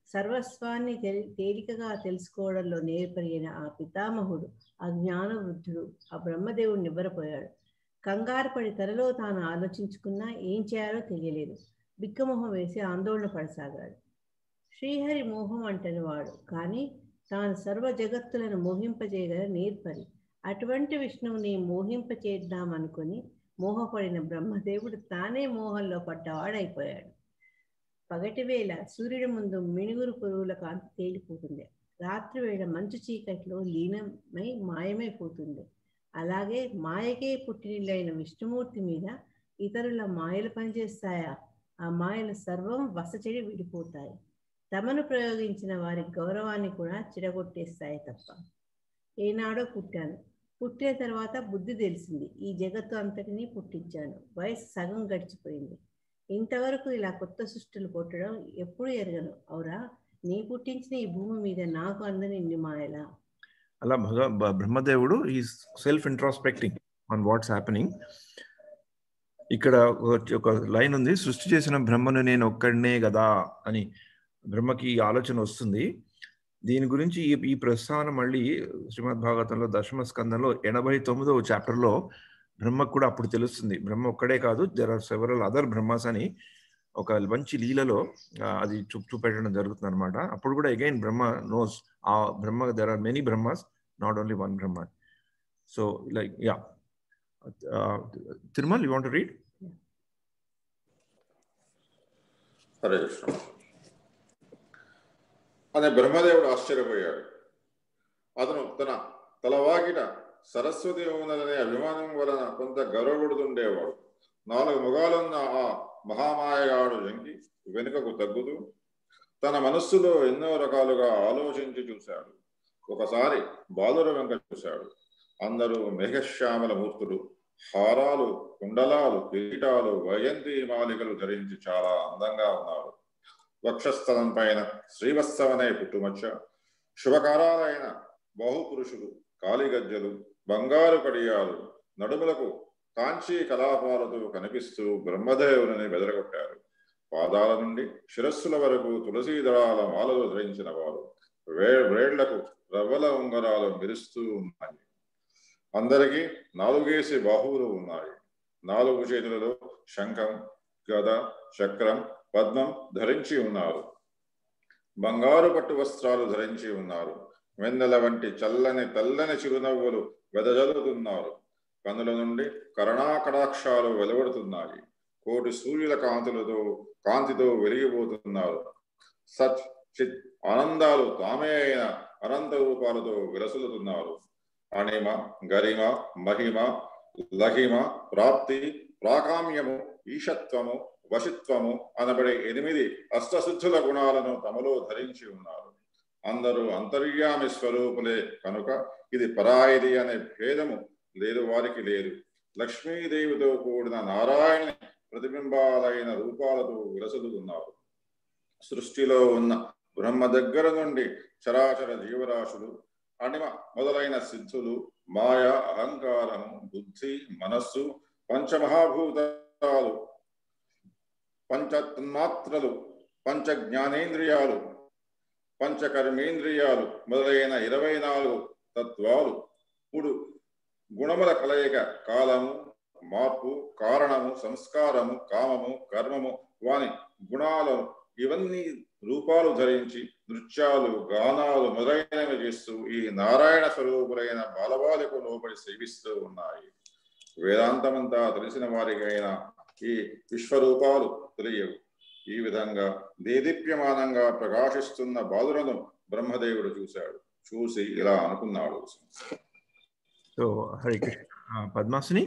సర్వస్వాన్ని తేలికగా తెలుసుకోవడంలో నేర్పరిగిన ఆ పితామహుడు, ఆ జ్ఞాన వృద్ధుడు, ఆ బ్రహ్మదేవుడు నివ్వరపోయాడు. కంగారు పడి తనలో తాను ఆలోచించుకున్నా ఏం చేయాలో తెలియలేదు. బిక్కమొహం వేసి ఆందోళన పడసాగాడు. శ్రీహరి మోహం అంటని వాడు, కానీ తాను సర్వ జగత్తులను మోహింపజేయగల నేర్పరి. అటువంటి విష్ణువుని మోహింపచేద్దామనుకుని మోహపడిన బ్రహ్మదేవుడు తానే మోహంలో పడ్డవాడైపోయాడు. పగటివేళ సూర్యుడి ముందు మిణుగురు పురుగుల కాంతి తేలిపోతుంది. రాత్రివేళ మంచు చీకట్లో లీనమై మాయమైపోతుంది. అలాగే మాయకే పుట్టినిల్లైన విష్ణుమూర్తి మీద ఇతరుల మాయలు పనిచేస్తాయా? ఆ మాయలు సర్వం వసచెడి విడిపోతాయి. తమను ప్రయోగించిన వారి గౌరవాన్ని కూడా చిరగొట్టేస్తాయి తప్ప. ఏనాడో పుట్టాను, పుట్టిన తర్వాత బుద్ధి తెలిసింది. ఈ జగత్తు అంతటినీ పుట్టించాను. వయసు సగం గడిచిపోయింది. ఇంతవరకు ఇలా కొత్త సృష్టిలు పుట్టడం ఎప్పుడు ఎరగను. అవురా, నీ పుట్టించిన ఈ భూమి మీద నాకు అందని ఇన్ని మాయలా? అలా బ్రహ్మదేవుడు is self introspecting on what's happening. ఇక్కడ ఒక లైన్ ఉంది, సృష్టి చేసిన బ్రహ్మను నేను ఒక్కడనే కదా అని బ్రహ్మకి ఈ ఆలోచన వస్తుంది. దీని గురించి ఈ ప్రస్తావన మళ్ళీ శ్రీమద్ భాగవతంలో దశమ స్కందంలో 89వ చాప్టర్లో బ్రహ్మకు కూడా అప్పుడు తెలుస్తుంది. బ్రహ్మ ఒక్కడే కాదు, there are several other Brahmas అని ఒక మంచి లీలలో అది చూపెట్టడం జరుగుతుంది అనమాట. అప్పుడు కూడా అగైన్ బ్రహ్మ నోస్, ఆ Brahma there are many Brahmas, not only one Brahma. So like yeah, Tirumal, you want to read? Hare Krishna అని బ్రహ్మదేవుడు ఆశ్చర్యపోయాడు. అతను తన తలవాకిట సరస్వతి ఉన్నదనే అభిమానం వలన కొంత గర్వపడుతుండేవాడు. 4 ముఖాలున్న ఆ మహామాయగాడు జంకి వెనుకకు తగ్గుతూ తన మనస్సులో ఎన్నో రకాలుగా ఆలోచించి చూశాడు. ఒకసారి బాలుర వెంక చూశాడు. అందరూ మేఘశ్యామల మూర్తులు, హారాలు, కుండలాలు, కిరీటాలు, వైజంతి మాలికలు ధరించి చాలా అందంగా ఉన్నారు. వక్షస్థలం పైన శ్రీవత్సవనే పుట్టుమచ్చ, శుభకారాలైన బహుపురుషులు, కాలిగజ్జలు, బంగారు కడియాలు, నడుములకు కాంచీ కలాపాలతో కనిపిస్తూ బ్రహ్మదేవుని బెదరగొట్టారు. పాదాల నుండి శిరస్సుల వరకు తులసీ దళాల మాలలు ధరించిన వారు వేళ్లకు రవ్వల ఉంగరాలు మెరుస్తూ ఉన్నాయి. అందరికీ 4 బాహువులు ఉన్నాయి. 4 చేతులలో శంఖం, గద, చక్రం, పద్మం ధరించి ఉన్నారు. బంగారు పట్టు వస్త్రాలు ధరించి ఉన్నారు. వెన్నెల వంటి చల్లని తెల్లని చిరునవ్వులు వెదజల్లుతున్నారు. కన్నుల నుండి కరుణాకటాక్షాలు వెలువడుతున్నాయి. కోటి సూర్యుల కాంతితో వెలిగిపోతున్నారు. సత్ చిత్ ఆనందాలు తామే అయిన అనంత రూపాలతో విలసులుతున్నారు. అణిమ, గరిమ, మహిమ, లహిమ, ప్రాప్తి, ప్రాకామ్యము, ఈశత్వము, వశిత్వము అనబడే 8 అష్టసిద్ధుల గుణాలను తమలో ధరించి ఉన్నారు. అందరూ అంతర్యామి స్వరూపులే కనుక ఇది పరాయిది అనే భేదము లేదు, వారికి లేదు. లక్ష్మీదేవితో కూడిన నారాయణ ప్రతిబింబాలైన రూపాలతో విలసులుతున్నారు. సృష్టిలో ఉన్న బ్రహ్మ దగ్గర నుండి చరాచర జీవరాశులు, అణిమ మొదలైన సిద్ధులు, మాయ, అహంకారము, బుద్ధి, మనస్సు, పంచమహాభూతాలు, పంచతన్మాత్రలు, పంచ జ్ఞానేంద్రియాలు, పంచకర్మేంద్రియాలు మొదలైన 24 తత్వాలు, 3 గుణముల కలయిక, కాలము, మార్పు, కారణము, సంస్కారము, కామము, కర్మము, వాని గుణాలు, ఇవన్నీ రూపాలు ధరించి నృత్యాలు, గానాలు మొదలైనవి చేస్తూ ఈ నారాయణ స్వరూపులైన బాలబాలికు లోబడి సేవిస్తూ ఉన్నాయి. వేదాంతమంతా తెలిసిన వారికైనా ఈ విశ్వరూపాలు తెలియవు. ఈ విధంగా దేదీప్యమానంగా ప్రకాశిస్తున్న బాలులను బ్రహ్మదేవుడు చూశాడు. చూసి ఇలా అనుకున్నాడు. సో హరే కృష్ణ. పద్మాసిని.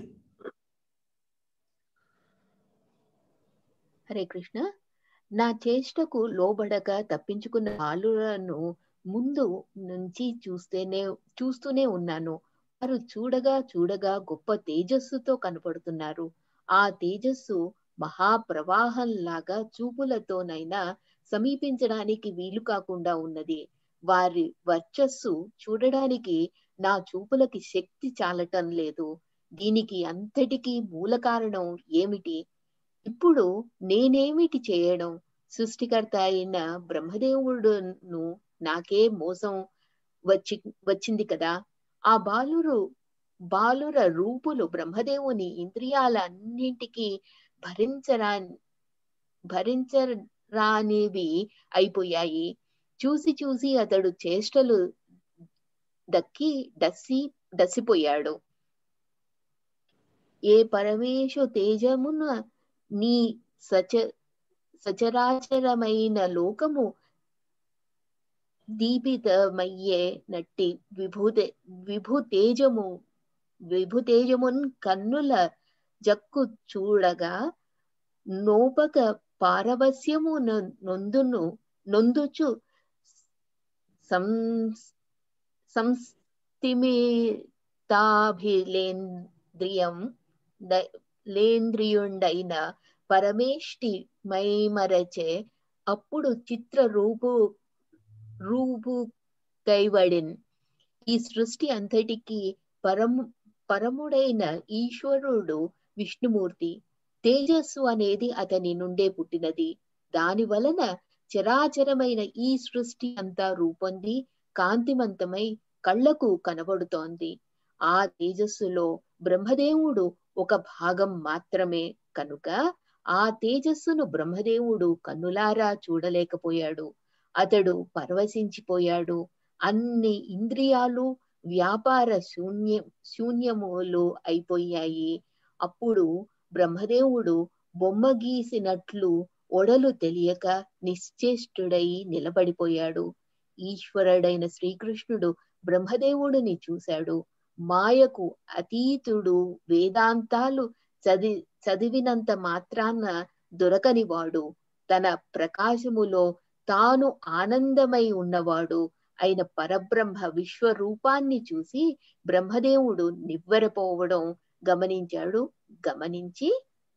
హరే కృష్ణ. నా చేష్టకు లోబడక తప్పించుకున్న బాలులను ముందు నుంచి చూస్తూనే ఉన్నాను. వారు చూడగా గొప్ప తేజస్సుతో కనపడుతున్నారు. ఆ తేజస్సు మహాప్రవాహంలాగా చూపులతోనైనా సమీపించడానికి వీలు కాకుండా ఉన్నది. వారి వర్చస్సు చూడడానికి నా చూపులకి శక్తి చాలటం లేదు. దీనికి అంతటికీ మూల కారణం ఏమిటి? ఇప్పుడు నేనేమిటి చేయడం? సృష్టికర్త అయిన బ్రహ్మదేవుడును నాకే మోసం వచ్చింది కదా. ఆ బాలుర రూపులు బ్రహ్మదేవుని ఇంద్రియాలన్నింటికి భరించరానివి అయిపోయాయి. చూసి చూసి అతడు చేష్టలు డసిపోయాడు. ఏ పరమేశు తేజమున నీ సచరాచరమైన లోకము దీపితమయ్యే నట్టి విభుతేజమున్ కన్నుల జక్కు చూడగా నోపక పారవస్యము నొందుచు లేంద్రియుండైన పరమేష్టి మైమరచే అప్పుడు చిత్ర రూపు కైవడిన్. ఈ సృష్టి అంతటికి పరముడైన ఈశ్వరుడు విష్ణుమూర్తి. తేజస్సు అనేది అతని నుండే పుట్టినది. దాని వలన చరాచరమైన ఈ సృష్టి అంతా రూపొంది కాంతిమంతమై కళ్లకు కనబడుతోంది. ఆ తేజస్సులో బ్రహ్మదేవుడు ఒక భాగం మాత్రమే కనుక ఆ తేజస్సును బ్రహ్మదేవుడు కన్నులారా చూడలేకపోయాడు. అతడు పరవశించిపోయాడు. అన్ని ఇంద్రియాలు వ్యాపార శూన్యములు అయిపోయాయి. అప్పుడు బ్రహ్మదేవుడు బొమ్మ గీసినట్లు ఒడలు తెలియక నిశ్చేష్టుడై నిలబడిపోయాడు. ఈశ్వరుడైన శ్రీకృష్ణుడు బ్రహ్మదేవుడిని చూశాడు. మాయకు అతీతుడు, వేదాంతాలు చదివినంత మాత్రాన దొరకనివాడు, తన ప్రకాశములో తాను ఆనందమై ఉన్నవాడు అయిన పరబ్రహ్మ విశ్వరూపాన్ని చూసి బ్రహ్మదేవుడు నివ్వెరపోవడం గమనించి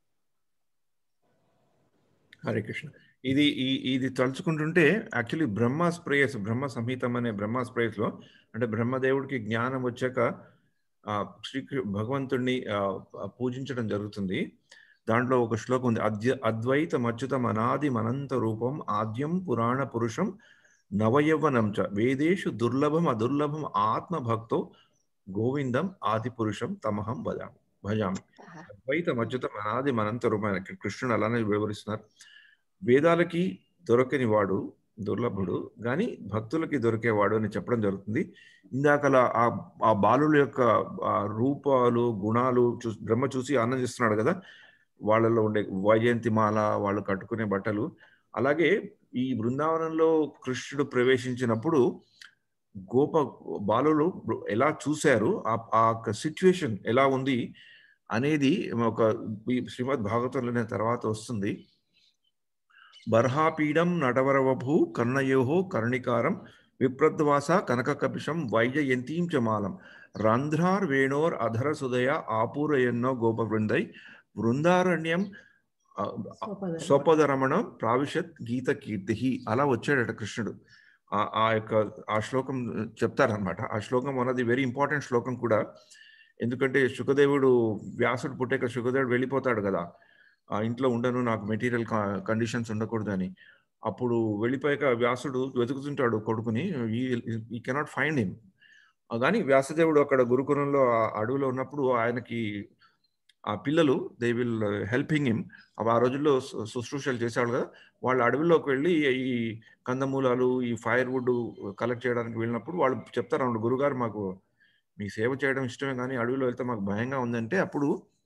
హరే కృష్ణ. ఇది తలుచుకుంటుంటే యాక్చువల్లీ బ్రహ్మ సంహితం అనే బ్రహ్మాస్ ప్రేయస్ లో అంటే బ్రహ్మదేవుడికి జ్ఞానం వచ్చాక భగవంతుడిని పూజించడం జరుగుతుంది. దాంట్లో ఒక శ్లోకం ఉంది, అద్వైతం అచ్యుతం అనాది అనంత రూపం ఆద్యం పురాణ పురుషం నవయవనం చ వేదేషు దుర్లభం అదుర్లభం ఆత్మభక్తో గోవిందం ఆది పురుషం తమహం భజామి. అద్వైతం అచ్యుతం అనాది అనంత రూపం. కృష్ణుడు అలానే వివరిస్తున్నారు. వేదాలకి దొరకని వాడు దుర్లభుడు, కానీ భక్తులకి దొరికేవాడు అని చెప్పడం జరుగుతుంది. ఇందాకల ఆ బాలుల యొక్క రూపాలు గుణాలు బ్రహ్మ చూసి ఆనందిస్తున్నాడు కదా, వాళ్ళలో ఉండే వైజయంతిమాల, వాళ్ళు కట్టుకునే బట్టలు. అలాగే ఈ బృందావనంలో కృష్ణుడు ప్రవేశించినప్పుడు బాలులు ఎలా చూశారు, ఆ సిచ్యువేషన్ ఎలా ఉంది అనేది ఒక శ్రీమద్ భాగవతంలోనే తర్వాత వస్తుంది. బర్హాపీడం నటవరవభూ కర్ణయోహో కర్ణికారం విప్రద్వాస కనక కపిషం వైజయంతీం చ మాలం రంధ్రార్ వేణోర్ అధర సుదయ ఆపూరయన్నో గోపవృందై బృందారణ్యం స్వపదరమణం ప్రావిశత్ గీత కీర్తి. అలా వచ్చాడట కృష్ణుడు. ఆ శ్లోకం చెప్తారనమాట. ఆ శ్లోకం అన్నది వెరీ ఇంపార్టెంట్ శ్లోకం కూడా. ఎందుకంటే శుకదేవుడు, వ్యాసుడు పుట్టాక శుకదేవుడు వెళ్ళిపోతాడు కదా, ఆ ఇంట్లో ఉండను, నాకు మెటీరియల్ కండిషన్స్ ఉండకూడదు అని. అప్పుడు వెళ్ళిపోయాక వ్యాసుడు వెతుకుతుంటాడు కొడుకుని, ఈ కెనాట్ ఫైండ్ హిమ్. కానీ వ్యాసదేవుడు అక్కడ గురుకులంలో అడవిలో ఉన్నప్పుడు ఆయనకి ఆ పిల్లలు దే విల్ హెల్పింగ్ హిమ్. ఆ రోజుల్లో శుశ్రూషలు చేసేవాళ్ళు కదా, వాళ్ళు అడవిలోకి వెళ్ళి ఈ కందమూలాలు, ఈ ఫైర్ వుడ్ కలెక్ట్ చేయడానికి వెళ్ళినప్పుడు వాళ్ళు చెప్తారు అన్నమాట, గురుగారు మాకు మీ సేవ చేయడం ఇష్టమే కానీ అడవిలో వెళ్తే మాకు భయంగా ఉందంటే అప్పుడు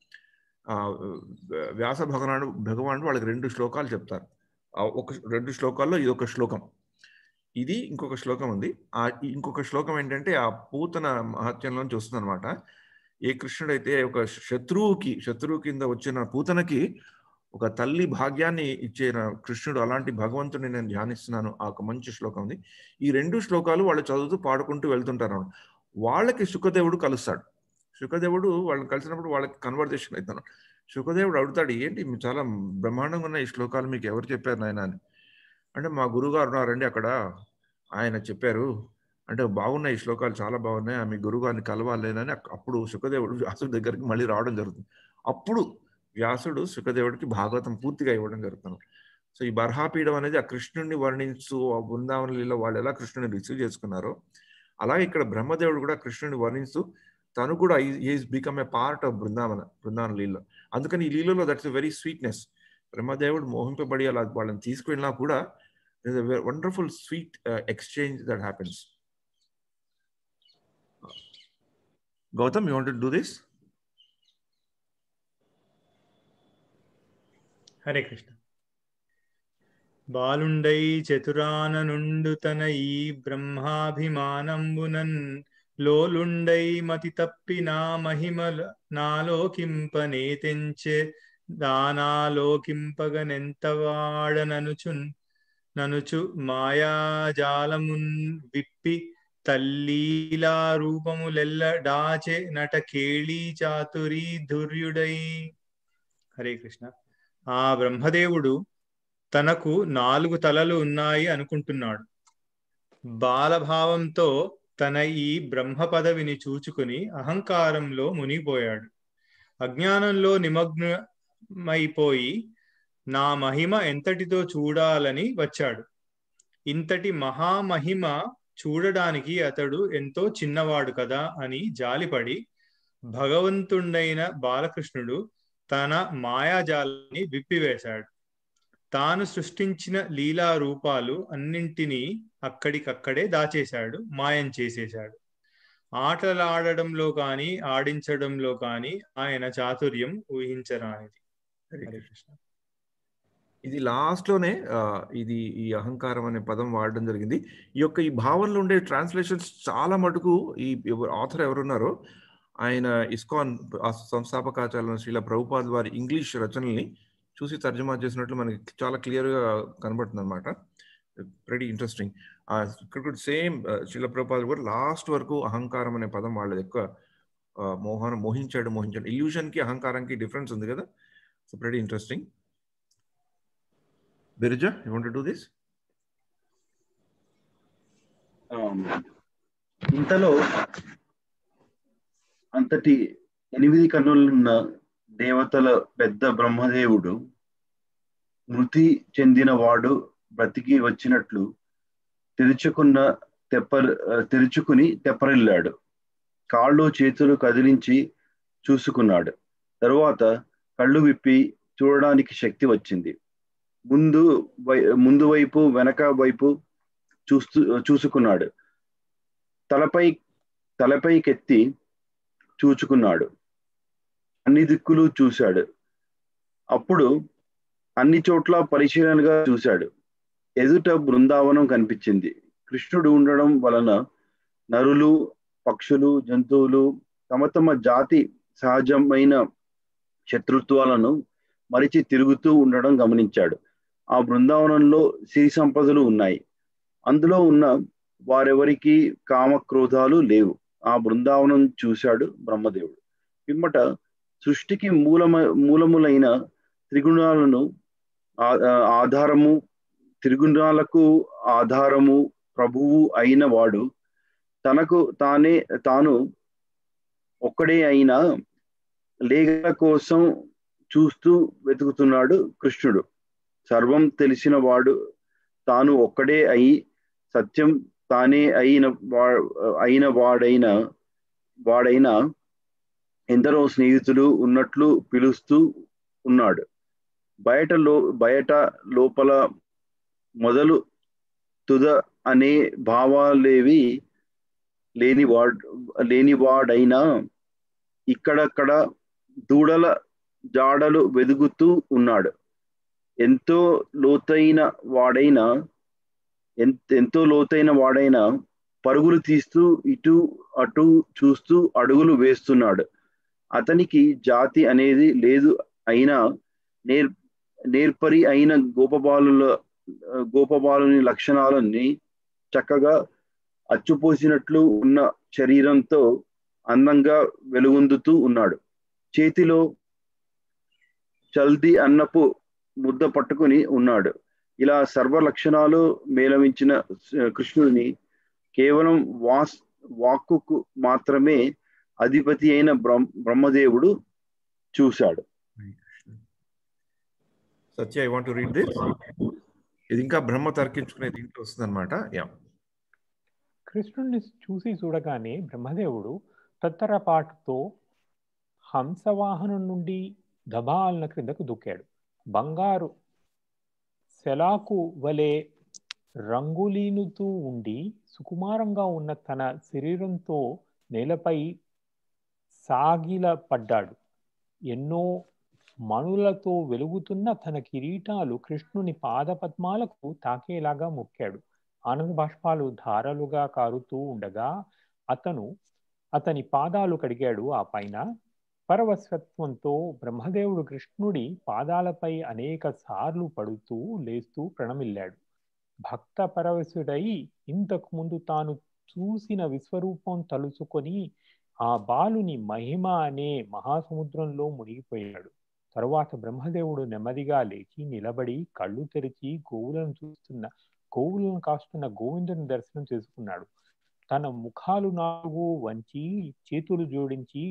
వ్యాస భగవానుడు వాళ్ళకి 2 శ్లోకాలు చెప్తారు. ఒక 2 శ్లోకాల్లో ఇది ఒక శ్లోకం, ఇది ఇంకొక శ్లోకం ఉంది. ఇంకొక శ్లోకం ఏంటంటే ఆ పూతన మహత్యంలోంచి వస్తుంది అనమాట. ఏ కృష్ణుడైతే ఒక శత్రువు కింద వచ్చిన పూతనకి ఒక తల్లి భాగ్యాన్ని ఇచ్చిన కృష్ణుడు, అలాంటి భగవంతుడిని నేను ధ్యానిస్తున్నాను. ఆ ఒక మంచి శ్లోకం ఉంది. ఈ 2 శ్లోకాలు వాళ్ళు చదువుతూ పాడుకుంటూ వెళ్తుంటారు. వాళ్ళకి శుకదేవుడు కలుస్తాడు. శుకదేవుడు వాళ్ళని కలిసినప్పుడు వాళ్ళకి కన్వర్జేషన్ అవుతాను. శుకదేవుడు అడుగుతాడు, ఏంటి చాలా బ్రహ్మాండంగా ఉన్న ఈ శ్లోకాలు మీకు ఎవరు చెప్పారు నాయన అని. అంటే మా గురుగారు ఉన్నారండి అక్కడ, ఆయన చెప్పారు అంటే బాగున్నాయి ఈ శ్లోకాలు, చాలా బాగున్నాయి, మీ గురుగారిని కలవాలేనని. అప్పుడు శుకదేవుడు వ్యాసుడి దగ్గరికి మళ్ళీ రావడం జరుగుతుంది. అప్పుడు వ్యాసుడు శుకదేవుడికి భాగవతం పూర్తిగా ఇవ్వడం జరుగుతుంది. సో ఈ బర్హాపీఠం అనేది ఆ కృష్ణుడిని వర్ణించు, ఆ బృందావన లీలలో వాళ్ళు ఎలా కృష్ణుని రిసీవ్ చేసుకున్నారో, అలాగే ఇక్కడ బ్రహ్మదేవుడు కూడా కృష్ణుని వర్ణిస్తూ తను కూడా is become a part of బృందావన లీల. అందుకని ఈ లీలలో దట్స్ ఎ వెరీ స్వీట్నెస్. బ్రహ్మదేవుడు మోహింపబడి అలా వాళ్ళని తీసుకువెళ్ళినా కూడా wonderful sweet exchange that happens. Gautam, you want to do this? Hare Krishna. బాలుండై చతురాన నుండు తన ఈ బ్రహ్మాభిమానంబునన్ లోలుండై మతి తప్పి నా మహిమల నాలోకింపనే తెంచె దానాలోకింపగనెంతవాడననుచు మాయాజాలమున్ విప్పి తల్లీలా రూపములెల్ల డాచె నట కేళీ చాతురీ ధుర్యుడై. హరే కృష్ణ. ఆ బ్రహ్మదేవుడు తనకు 4 తలలు ఉన్నాయి అనుకుంటున్నాడు. బాలభావంతో తన ఈ బ్రహ్మ పదవిని చూచుకుని అహంకారంలో మునిగిపోయాడు. అజ్ఞానంలో నిమగ్నమైపోయి నా మహిమ ఎంతటితో చూడాలని వచ్చాడు. ఇంతటి మహామహిమ చూడడానికి అతడు ఎంతో చిన్నవాడు కదా అని జాలిపడి భగవంతుడైన బాలకృష్ణుడు తన మాయాజాలాన్ని విప్పివేశాడు. తాను సృష్టించిన లీలా రూపాలు అన్నింటినీ అక్కడికక్కడే దాచేశాడు, మాయం చేసేశాడు. ఆటలాడడంలో కానీ ఆడించడంలో కానీ ఆయన చాతుర్యం ఊహించరానిది. హరే కృష్ణ. ఇది లాస్ట్ లోనే ఇది ఈ అహంకారం అనే పదం వాడడం జరిగింది. ఈ భావనలో ఉండే ట్రాన్స్లేషన్స్ చాలా మటుకు ఈ ఆథర్ ఎవరున్నారో ఆయన ఇస్కాన్ సంస్థాపకాచార్య శ్రీల ప్రభుపాద్ వారి ఇంగ్లీష్ రచనల్ని చూసి తర్జుమా చేసినట్లు మనకి చాలా క్లియర్గా కనబడుతుంది అనమాట. Very interesting. ఇక్కడ కూడా సేమ్ శ్రీల ప్రభుపాద్ కూడా లాస్ట్ వరకు అహంకారం అనే పదం వాళ్ళది ఎక్కువ మోహించాడు. ఇల్యూషన్కి అహంకారానికి డిఫరెన్స్ ఉంది కదా. So very interesting. Biruja, you want to do this? ఇంతలో అంతటి 8 కన్నులున్న దేవతల పెద్ద బ్రహ్మదేవుడు మృతి చెందిన వాడు బ్రతికి వచ్చినట్లు తెరుచుకుని తెప్పరిల్లాడు. కాళ్ళు చేతులు కదిలించి చూసుకున్నాడు. తరువాత కళ్ళు విప్పి చూడడానికి శక్తి వచ్చింది. ముందు వైపు వెనక వైపు చూసుకున్నాడు. తలపైకెత్తి చూచుకున్నాడు. అన్ని దిక్కులు చూశాడు. అప్పుడు అన్ని చోట్ల పరిశీలనగా చూశాడు. ఎదుట బృందావనం కనిపించింది. కృష్ణుడు ఉండడం వలన నరులు, పక్షులు, జంతువులు తమ తమ జాతి సహజమైన శత్రుత్వాలను మరిచి తిరుగుతూ ఉండడం గమనించాడు. ఆ బృందావనంలో సిరి సంపదలు ఉన్నాయి. అందులో ఉన్న వారెవరికి కామక్రోధాలు లేవు. ఆ బృందావనం చూశాడు బ్రహ్మదేవుడు. పిమ్మట సృష్టికి మూలములైన త్రిగుణాలకు ఆధారము ప్రభువు అయిన వాడు తాను ఒక్కడే అయినా లేగల కోసం చూస్తూ వెతుకుతున్నాడు కృష్ణుడు. సర్వం తెలిసిన వాడు తాను ఒక్కడే అయి సత్యం తానే అయిన వాడైనా ఎందరో స్నేహితులు ఉన్నట్లు పిలుస్తూ ఉన్నాడు. బయట లోపల మొదలు తుద అనే భావాలేవి లేనివాడైనా ఇక్కడక్కడ దూడల జాడలు వెదుగుతూ ఉన్నాడు. ఎంతో లోతైన వాడైనా పరుగులు తీస్తూ ఇటు అటు చూస్తూ అడుగులు వేస్తున్నాడు. అతనికి జాతి అనేది లేదు. అయినా నేర్పరి అయిన గోపబాలుని లక్షణాలన్నీ చక్కగా అచ్చుపోసినట్లు ఉన్న శరీరంతో అందంగా వెలుగొందుతూ ఉన్నాడు. చేతిలో చల్ది అన్నపు ముద్ద పట్టుకుని ఉన్నాడు. ఇలా సర్వ లక్షణాలు మేళవించిన కృష్ణుడిని కేవలం వాక్కుకు మాత్రమే అధిపతి అయిన బ్రహ్మదేవుడు చూశాడు. Satya, I want to read this. ఇది ఇంకా బ్రహ్మ తర్కించుకునే దీంట్లో వస్తుంది అనమాట. యా. కృష్ణుడిని చూసి చూడగానే బ్రహ్మదేవుడు తత్తరపాటుతో హంసవాహనం నుండి దబాలన క్రిందకు దూకాడు. బంగారు శలాకు వలె రంగులీనుతూ ఉండి సుకుమారంగా ఉన్న తన శరీరంతో నేలపై సాగిలపడ్డాడు. ఎన్నో మణులతో వెలుగుతున్న తన కిరీటాలు కృష్ణుని పాదపద్మాలకు తాకేలాగా మొక్కాడు. ఆనంద బాష్పాలు ధారలుగా కారుతూ ఉండగా అతని పాదాలు కడిగాడు. ఆ పైన పరవశత్వంతో బ్రహ్మదేవుడు కృష్ణుడి పాదాలపై అనేక సార్లు పడుతూ లేస్తూ ప్రణమిల్లాడు. భక్త పరవశుడై ఇంతకు ముందు తాను చూసిన విశ్వరూపం తలుచుకొని ఆ బాలుని మహిమ అనే మహాసముద్రంలో మునిగిపోయాడు. తరువాత బ్రహ్మదేవుడు నెమ్మదిగా లేచి నిలబడి కళ్ళు తెరిచి గోవులను కాస్తున్న గోవిందుని దర్శనం చేసుకున్నాడు. తన ముఖాలు 4 వంచి చేతులు జోడించి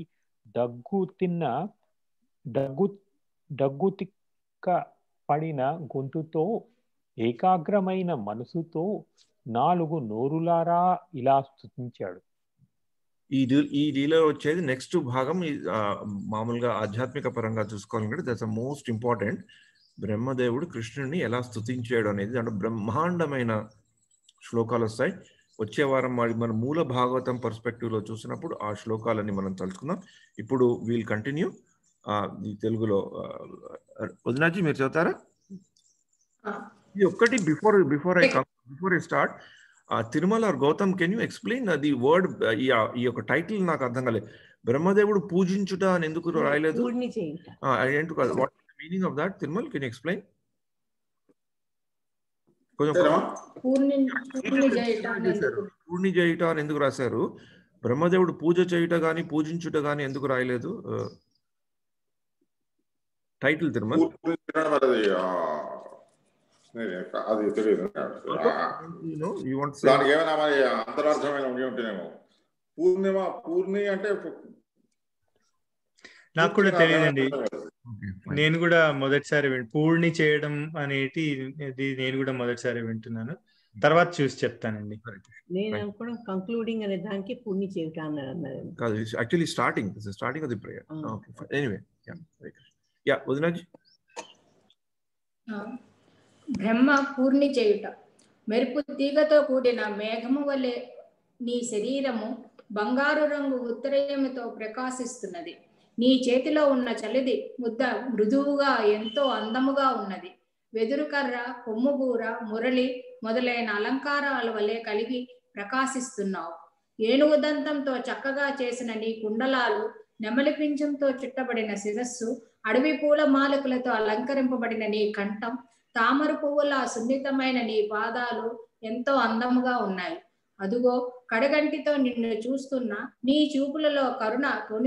దగ్గుతిక్క పడిన గొంతుతో ఏకాగ్రమైన మనసుతో 4 నోరులారా ఇలా స్తుతించాడు. ఈ లీల వచ్చేది నెక్స్ట్ భాగం. మామూలుగా ఆధ్యాత్మిక పరంగా చూసుకోవాలంటే దట్స్ మోస్ట్ ఇంపార్టెంట్. బ్రహ్మదేవుడు కృష్ణుడిని ఎలా స్తుతించాడు అనేది అంటే బ్రహ్మాండమైన శ్లోకాలు వస్తాయి. వచ్చే వారం మన మూల భాగవతం పర్స్పెక్టివ్ లో చూసినప్పుడు ఆ శ్లోకాలని మనం తలుచుకుందాం. ఇప్పుడు వీల్ కంటిన్యూ ఈ తెలుగులో. వదినాజీ మీరు చదువుతారా? ఇది ఒక్కటి before I start. Tirumala or Gautam, can you explain the word? ఈ యొక్క టైటిల్ నాకు అర్థం కాలేదు. బ్రహ్మదేవుడు పూజించుట అని ఎందుకు రాయలేదు? ఏంటి కాదు, what is the meaning of that? Tirumala, can you explain? పూర్ణి చేయుట అని ఎందుకు రాశారు? బ్రహ్మదేవుడు పూజ చేయుట గాని పూజించుట గాని ఎందుకు రాయలేదు టైటిల్? తిరుమల అది తెలియదు. దానికి ఏమైనా మరి అంతరార్థమైన ఉండి ఉంటేనేమో. పూర్ణి అంటే నాకు కూడా తెలియదండి. నేను కూడా మొదటిసారి పూర్ణి చేయడం అనేది నేను కూడా మొదటిసారి వింటున్నాను. తర్వాత చూసి చెప్తానండి. నేను అనుకోవడం కంక్లూడింగ్ అనే దానికి పూర్ణి చేయట అన్నారు. కాదు, actually starting of the prayer. Okay, anyway. Yeah వదినాజీ. బ్రహ్మ పూర్ణి చేయుట. మెరుపు తీగతో కూడిన మేఘము వలె నీ శరీరము బంగారు రంగు ఉత్తరయముతో ప్రకాశిస్తున్నది. నీ చేతిలో ఉన్న చలిది ముద్ద మృదువుగా ఎంతో అందముగా ఉన్నది. వెదురుకర్ర, కొమ్ముబూర, మురళి మొదలైన అలంకారాల వలె కలిగి ప్రకాశిస్తున్నావు. ఏనుగు దంతంతో చక్కగా చేసిన నీ కుండలాలు, నెమలి పింఛంతో చుట్టబడిన శిరస్సు, అడవి పూల మాలకులతో అలంకరింపబడిన నీ కంఠం, తామర పువ్వుల సున్నితమైన నీ పాదాలు ఎంతో అందముగా ఉన్నాయి. అదుగో కడగంటితో నిన్ను చూస్తున్న నీ చూపులలో కరుణ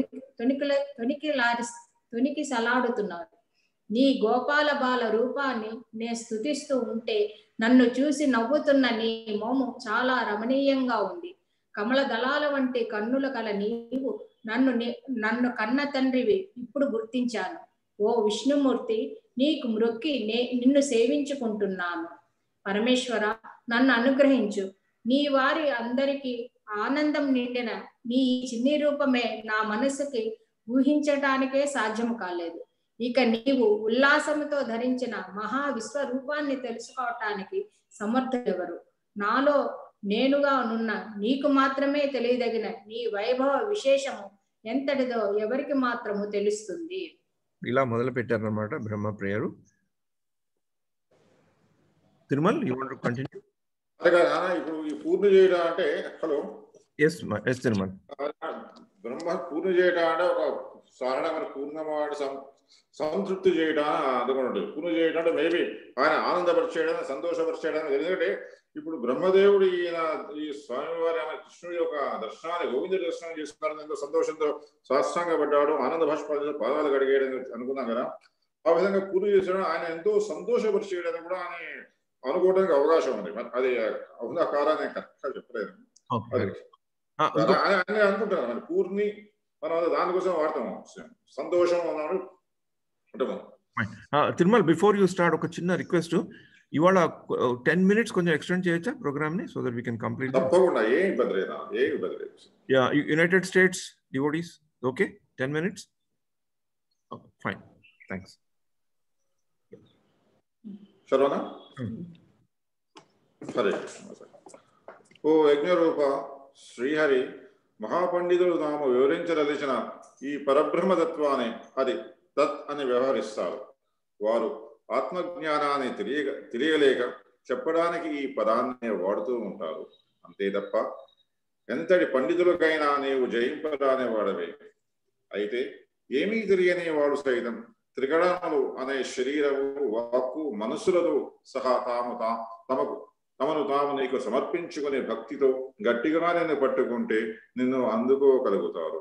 తొనికి సలాడుతున్నారు. నీ గోపాల బాల రూపాన్ని నే స్తుతిస్తూ ఉంటే నన్ను చూసి నవ్వుతున్న నీ మోము చాలా రమణీయంగా ఉంది. కమల దళాల వంటి కన్నుల కల నీవు నన్ను కన్న తండ్రివి ఇప్పుడు గుర్తించాను. ఓ విష్ణుమూర్తి, నీకు మ్రొక్కి నిన్ను సేవించుకుంటున్నాను. పరమేశ్వర, నన్ను అనుగ్రహించు. నీ వారి అందరికీ ఆనందం నిండిన నీ చిన్ని రూపమే నా మనసుకి ఊహించటానికే సాధ్యము కాలేదు. ఇక నీవు ఉల్లాసముతో ధరించిన మహా విశ్వరూపాన్ని తెలుసుకోవటానికి సమర్థులెవరు? నాలో నేనుగా నున్న నీకు మాత్రమే తెలియదగిన నీ వైభవ విశేషము ఎంతటిదో ఎవరికి మాత్రము తెలుస్తుంది. ఇలా మొదలు పెట్టారన్నమాట Brahma prayer. Tirumal, you want to continue? ఇప్పుడు ఈ పూర్తి చేయడం అంటే హలో ఎస్ తిరుమల్. బ్రహ్మ పూర్తి చేయడం అంటే ఒక సాధారణమైన పూర్ణమాడు సంతృప్తి చేయడం అందుకున్నట్టు. పూర్తి చేయడం అంటే మేబీ ఆయన ఆనందపరిచేయడం, సంతోషపరిచేయడం. ఎందుకంటే ఇప్పుడు బ్రహ్మదేవుడు ఈ స్వామివారి కృష్ణుడి యొక్క దర్శనాన్ని, గోవింద దర్శనం చేసుకున్నారని ఎంతో సంతోషంతో సాష్టాంగపడ్డాడు. ఆనంద భాష్పాలతో పాదాలు కడిగేయడం అనుకున్నాం కదా. ఆ విధంగా పూర్తి చేసేయడం ఆయన ఎంతో సంతోషపరిచేయడం కూడా ఆయన అనుకోవడానికి అవకాశం ఉంది. అది అవునా కాదా నేను కరెక్ట్గా చెప్పలేదు. అని అనుకుంటున్నాను. మరి పూర్ణి మనం దానికోసం వాడతాము. సంతోషం అన్నాడు అంటాము. తిరుమల, బిఫోర్ యూ స్టార్ట్ ఒక చిన్న రిక్వెస్ట్. ఇవాళ 10 minutes కొంచెం ఎక్స్టెండ్ చేయొచ్చా ప్రోగ్రామ్ ని, so that we can complete. తప్పకుండా, ఏం ఇబ్బంది లేదు. United States devotees, okay, 10 minutes. Fine, thanks. Sharvana, Hare ఓ యజ్ఞరూప శ్రీహరి, మహాపండితులు తాము వివరించదలిచిన ఈ పరబ్రహ్మతత్వాన్ని అది తత్ అని వ్యవహరిస్తారు. వారు ఆత్మజ్ఞానాన్ని తెలియలేక చెప్పడానికి ఈ పదాన్ని వాడుతూ ఉంటారు. అంతే తప్ప ఎంతటి పండితులకైనా నీవు జయింపరాని వాడవే. అయితే ఏమీ తెలియని వాడు సైతం త్రికరణములు అనే శరీరము, వాక్కు, మనస్సులతో సహా తమను తాము నీకు సమర్పించుకునే భక్తితో గట్టిగా నిన్ను పట్టుకుంటే నిన్ను అందుకోగలుగుతారు.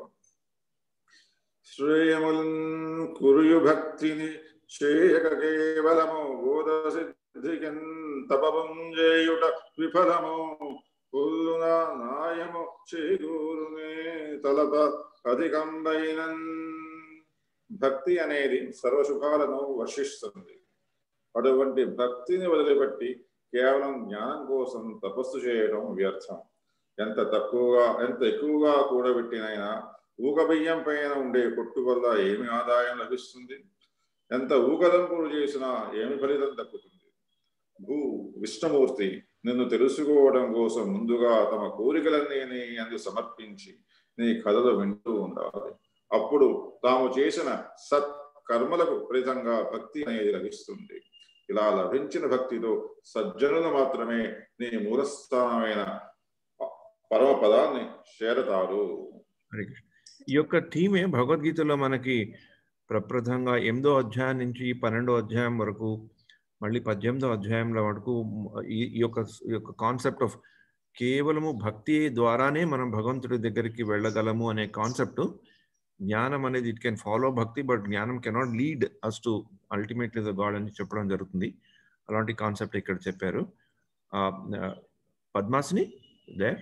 శ్రేయములన్ కురియు భక్తిని చేయక కేవలము బోధ సిద్ధికిన్ తపముంజేయుట విఫలము పుల్లున నాయము చేకూరునే తలప అధికంబైనన్. భక్తి అనేది సర్వశుభాలను వర్షిస్తుంది. అటువంటి భక్తిని వదిలిపెట్టి కేవలం జ్ఞానం కోసం తపస్సు చేయడం వ్యర్థం. ఎంత ఎక్కువగా కూడబెట్టినైనా ఊకబియ్యం పైన ఉండే కొట్టు వల్ల ఏమి ఆదాయం లభిస్తుంది? ఎంత ఊకదంపులు చేసినా ఏమి ఫలితం దక్కుతుంది? విష్ణుమూర్తి నిన్ను తెలుసుకోవడం కోసం ముందుగా తమ కోరికలన్నీ నీ అందు సమర్పించి నీ కథలు వింటూ ఉండాలి. అప్పుడు తాము చేసిన సత్కర్మలకు ఫలితంగా భక్తి అనేది లభిస్తుంది. ఇలా లభించిన భక్తితో సజ్జనులు మాత్రమే నీ మూలస్థానమైన పరమ పదాన్ని చేరతారు. ఈ యొక్క థీమే భగవద్గీతలో మనకి ప్రప్రథంగా 8వ అధ్యాయం నుంచి 12వ అధ్యాయం వరకు, మళ్ళీ 18వ అధ్యాయంలో వరకు ఈ యొక్క కాన్సెప్ట్ ఆఫ్ కేవలము భక్తి ద్వారానే మనం భగవంతుడి దగ్గరికి వెళ్ళగలము అనే కాన్సెప్ట్. జ్ఞానం అనేది it can follow bhakti, but jnanam cannot lead us to ultimately the God అని చెప్పడం జరుగుతుంది. అలాంటి కాన్సెప్ట్ ఇక్కడ చెప్పారు. పద్మాసిని దేర్.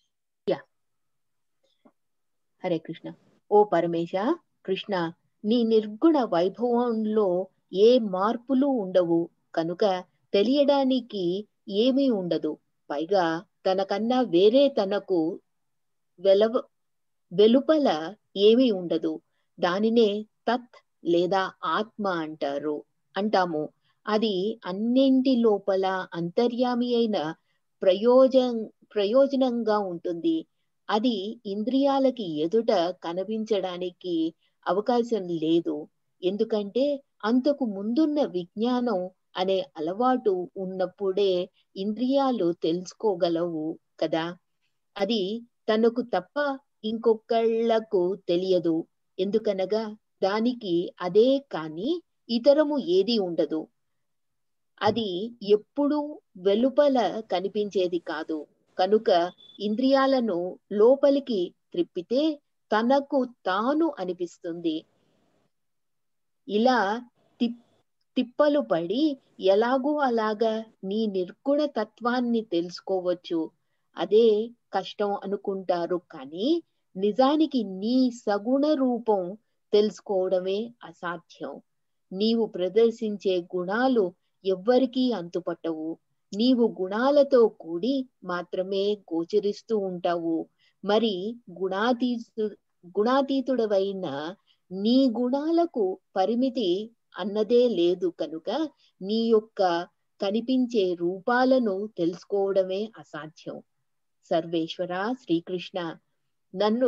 హరే కృష్ణ. ఓ పరమేశ కృష్ణ, నీ నిర్గుణ వైభవంలో ఏ మార్పులు ఉండవు కనుక తెలియడానికి ఏమీ ఉండదు. పైగా తనకన్నా వేరే తనకు వెలుపల ఏమీ ఉండదు. దానినే తత్ లేదా ఆత్మ అంటాము. అది అన్నింటి లోపల అంతర్యామి అయిన ప్రయోజనంగా ఉంటుంది. అది ఇంద్రియాలకి ఎదుట కనిపించడానికి అవకాశం లేదు. ఎందుకంటే అంతకు ముందున్న విజ్ఞానం అనే అలవాటు ఉన్నప్పుడే ఇంద్రియాలు తెలుసుకోగలవు కదా. అది తనకు తప్ప ఇంకొకళ్లకు తెలియదు. ఎందుకనగా దానికి అదే కాని ఇతరము ఏది ఉండదు. అది ఎప్పుడు వెలుపల కనిపించేది కాదు. కనుక ఇంద్రియాలను లోపలికి త్రిప్పితే తనకు తాను అనిపిస్తుంది. ఇలా తిప్పలు పడి ఎలాగూ అలాగా నీ నిర్గుణ తత్వాన్ని తెలుసుకోవచ్చు. అదే కష్టం అనుకుంటారు, కానీ నిజానికి నీ సగుణ రూపం తెలుసుకోవడమే అసాధ్యం. నీవు ప్రదర్శించే గుణాలు ఎవ్వరికీ అంతుపట్టవు. నీవు గుణాలతో కూడి మాత్రమే గోచరిస్తూ ఉంటావు. మరి గుణాతీతుడవైన నీ గుణాలకు పరిమితి అన్నదే లేదు. కనుక నీ యొక్క కనిపించే రూపాలను తెలుసుకోవడమే అసాధ్యం. సర్వేశ్వర శ్రీకృష్ణ, నన్ను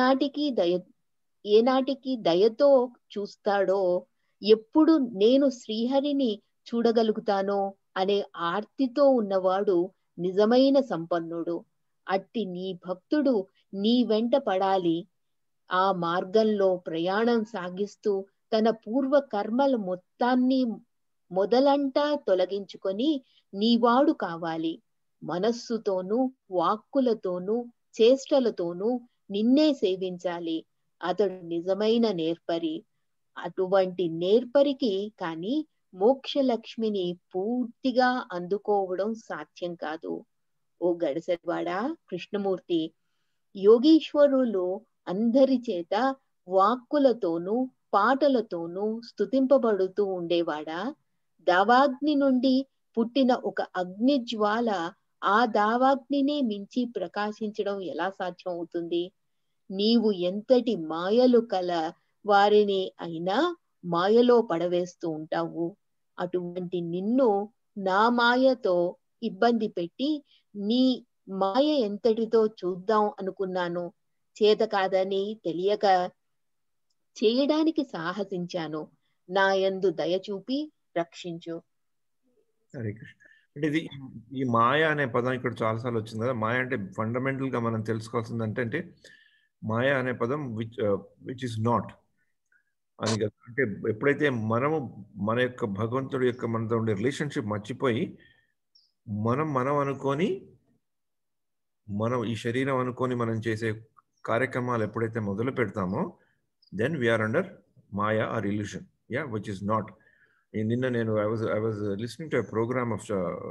ఏనాటికి దయతో చూస్తాడో, ఎప్పుడు నేను శ్రీహరిని చూడగలుగుతానో అనే ఆర్తితో ఉన్నవాడు నిజమైన సంపన్నుడు. అట్టి నీ భక్తుడు నీ వెంట పడాలి. ఆ మార్గంలో ప్రయాణం సాగిస్తూ తన పూర్వ కర్మల మొత్తాన్ని మొదలంటా తొలగించుకొని నీవాడు కావాలి. మనస్సుతోనూ వాక్కులతోనూ చేష్టలతోనూ నిన్నే సేవించాలి. అతడు నిజమైన నేర్పరి. అటువంటి నేర్పరికి కాని మోక్షలక్ష్మిని పూర్తిగా అందుకోవడం సాధ్యం కాదు. ఓ గడసరివాడా కృష్ణమూర్తి, యోగీశ్వరులు అందరి చేత వాక్కులతోనూ పాటలతోనూ స్తుతింపబడుతూ ఉండేవాడా? దావాగ్ని నుండి పుట్టిన ఒక అగ్నిజ్వాల ఆ దావాగ్నినే మించి ప్రకాశించడం ఎలా సాధ్యం అవుతుంది? నీవు ఎంతటి మాయలు కల వారిని అయినా మాయలో పడవేస్తూ ఉంటావు. అటువంటి నిన్ను నా మాయతో ఇబ్బంది పెట్టి నీ మాయ ఎంతటితో చూద్దాం అనుకున్నాను. చేత కాదని తెలియక చేయడానికి సాహసించాను. నా యందు దయ చూపి రక్షించు. హరే కృష్ణ. అంటే ఇది ఈ మాయ అనే పదం ఇక్కడ చాలాసార్లు వచ్చింది కదా. మాయ అంటే ఫండమెంటల్ గా మనం తెలుసుకోవాల్సింది అంటే మాయ అనే పదం విచ్ ఇస్ నాట్ అని కదా. అంటే ఎప్పుడైతే మనము మన యొక్క భగవంతుడి యొక్క మనతో ఉండే రిలేషన్షిప్ మర్చిపోయి మనం అనుకొని మనం ఈ శరీరం అనుకొని మనం చేసే కార్యక్రమాలు ఎప్పుడైతే మొదలు పెడతామో then we are under maya or illusion, yeah, which is not. నిన్న నేను I was listening to a programme of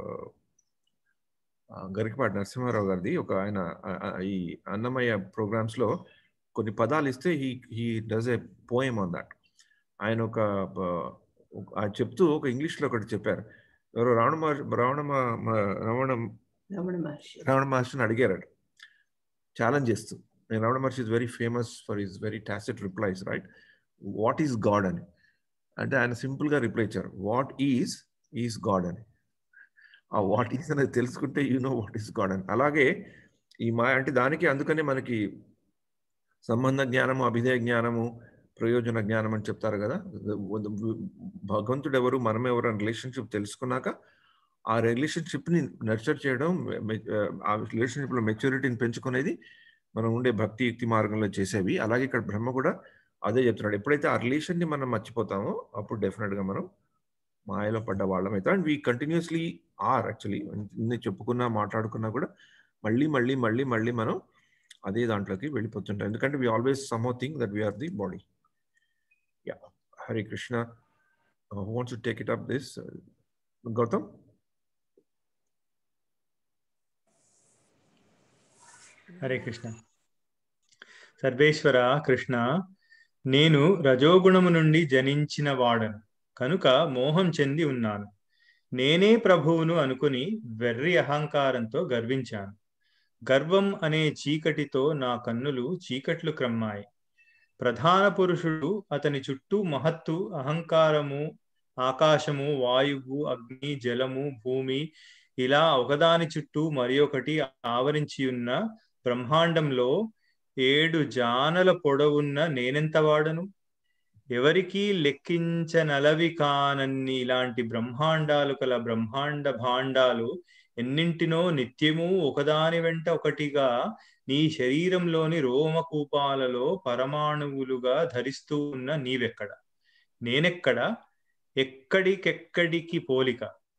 Garikapati Narasimharao గారిది. ఒక ఆయన ఈ అన్నమయ్య ప్రోగ్రామ్స్ లో కొన్ని పదాలు ఇస్తే he does a poem on that. ఆయన చెప్తూ ఒక ఇంగ్లీష్ లో ఒకటి చెప్పారు. ఎవరో రమణ మహర్షిని అడిగారు, ఛాలెంజ్ చేస్తూ. Ramana Maharshi is very famous for his very tacit replies, right? What is God అని అంటే ఆయన సింపుల్ గా రిప్లై ఇచ్చారు, వాట్ ఈస్ గాడ్ అని. ఆ వాట్ ఈస్ అనేది తెలుసుకుంటే you know what is God అని. అలాగే ఈ మాయ అంటే దానికి అందుకనే మనకి సంబంధ జ్ఞానము, అభిధేయ జ్ఞానము, ప్రయోజన జ్ఞానం అని చెప్తారు కదా. భగవంతుడు ఎవరు, మనం ఎవరు అని రిలేషన్షిప్ తెలుసుకున్నాక ఆ రిలేషన్షిప్ని నర్చర్ చేయడం, ఆ రిలేషన్షిప్లో మెచ్యూరిటీని పెంచుకునేది మనం ఉండే భక్తి యుక్తి మార్గంలో చేసేవి. అలాగే ఇక్కడ బ్రహ్మ కూడా అదే చెప్తున్నాడు. ఎప్పుడైతే ఆ రిలేషన్ని మనం మర్చిపోతామో అప్పుడు డెఫినెట్గా మనం మాయలో పడ్డ వాళ్ళం అవుతాం. And we continuously are actually చెప్పుకున్నా మాట్లాడుకున్నా కూడా మళ్ళీ మళ్ళీ మళ్ళీ మళ్ళీ మనం అదే దాంట్లోకి వెళ్ళిపోతుంటాం. ఎందుకంటే we always somehow think that we are the body. Yeah, Hare Krishna. Who wants to take it up this? Gautam. Hare Krishna. Sarveshwara Krishna, నేను రజోగుణము నుండి జనించిన వాడను కనుక మోహం చెంది ఉన్నాను. నేనే ప్రభువును అనుకుని వెర్రి అహంకారంతో గర్వించాను. గర్వం అనే చీకటితో నా కన్నులు చీకట్లు క్రమ్మాయి. ప్రధాన పురుషుడు, అతని చుట్టూ మహత్తు, అహంకారము, ఆకాశము, వాయువు, అగ్ని, జలము, భూమి ఇలా ఒకదాని చుట్టూ మరి ఒకటి ఆవరించి ఉన్న బ్రహ్మాండంలో 7 జానల పొడవున్న నేనెంత వాడను? ఎవరికీ లెక్కించనలవి కానన్ని ఇలాంటి బ్రహ్మాండాలు కల బ్రహ్మాండ భాండాలు ఎన్నింటినో నిత్యము ఒకదాని వెంట ఒకటిగా నీ శరీరంలోని రోమకూపాలలో పరమాణువులుగా ధరిస్తూ ఉన్న నీవెక్కడ? నేనెక్కడ? ఎక్కడికెక్కడికి పోలిక?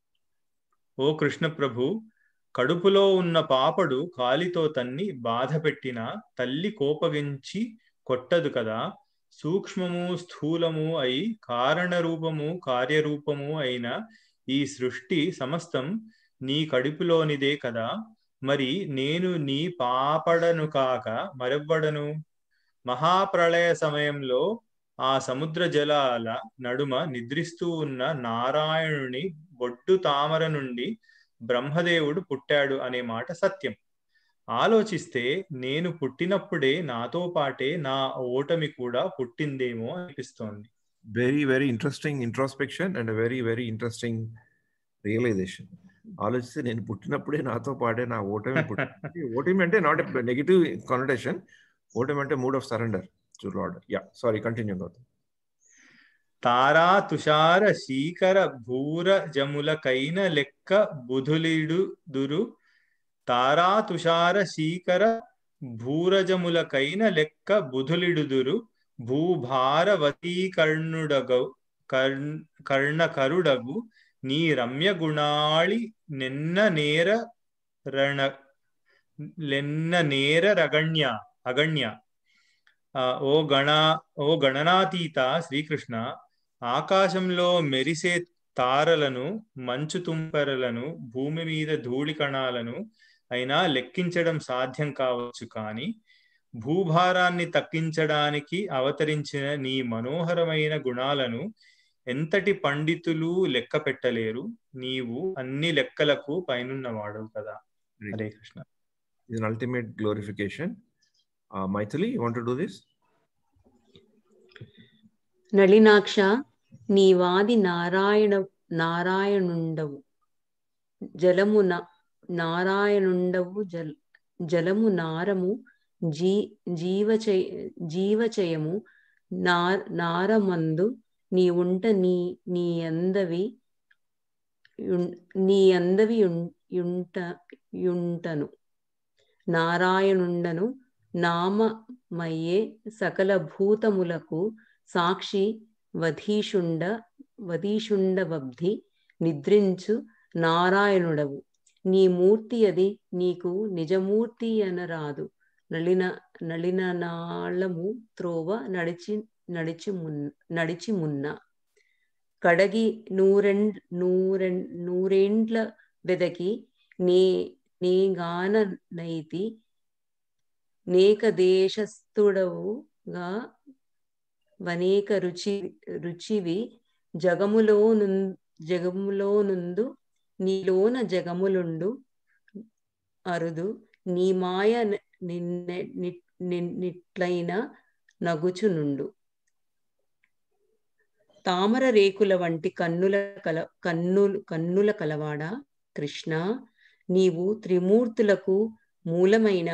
ఓ కృష్ణ ప్రభు, కడుపులో ఉన్న పాపడు కాలితో తన్ని బాధ పెట్టిన తల్లి కోపగించి కొట్టదు కదా. సూక్ష్మము స్థూలము అయి కారణరూపము కార్యరూపము అయిన ఈ సృష్టి సమస్తం నీ కడుపులోనిదే కదా. మరి నేను నీ పాపడను కాక మరెవ్వడను? మహాప్రళయ సమయంలో ఆ సముద్ర జలాల నడుమ నిద్రిస్తూ ఉన్న నారాయణుని బొడ్డు తామర నుండి బ్రహ్మదేవుడు పుట్టాడు అనే మాట సత్యం. ఆలోచిస్తే నేను పుట్టినప్పుడే నాతో పాటే నా ఓటమి కూడా పుట్టిందేమో అనిపిస్తోంది. Very very interesting introspection and very very interesting realisation. ఆలోచిస్తే నేను పుట్టినప్పుడే నాతో పాటే నా ఓటమి పుట్టింది. ఓటమి అంటే నాట్ ఎ నెగిటివ్ కానోటేషన్. ఓటమి అంటే mood of surrender to lord. Yeah, sorry, continue Gautam. తారా తుషార శీకర భూర జములకైన లెక్క బుధులిడుదురు. తారా తుషార శీకర భూరజములకైన లెక్క బుధులిడుదురు. భూభారవతీకర్ణుడగ కర్ణకరుడగు నీ రమ్య గుణాళి నెన్న నేర అగణ్య. ఓ గణనాతీత శ్రీకృష్ణ, ఆకాశంలో మెరిసే తారలను, మంచు తుంపరలను, భూమి మీద ధూళి కణాలను అయినా లెక్కించడం సాధ్యం కావచ్చు. కానీ భూభారాన్ని తగ్గించడానికి అవతరించిన నీ మనోహరమైన గుణాలను ఎంతటి పండితులు లెక్క పెట్టలేరు. నీవు అన్ని లెక్కలకు పైనున్నవాడు కదా. Hare Krishna. Is an ultimate glorification. Maithili, you want to do this? నళినాక్ష, నీవాది నారాయణుండవు, జలము నారాయణుండవు, జలము నారము, జీవచయము నారమందు నీవుంట, నీ అందవి యుంటను, నారాయణుండను నామమయ్యే సకల భూతములకు సాక్షి వధీషుండవబ్ధి నిద్రించు నారాయణుడవు. నీ మూర్తి అది నీకు నిజమూర్తి అనరాదు. నళిననాళము త్రోవ నడిచి మున్న కడగి నూరేండ్ల వెదకి నేగాననైతి, నేక దేశస్థుడవుగా వనేక రుచివి జగములోనుందు, నీలోన జగములుండు అరుదు, నీ మాయ నిట్లైన నగుచునుండు. తామర రేకుల వంటి కన్నుల కలవాడా కృష్ణ, నీవు త్రిమూర్తులకు మూలమైన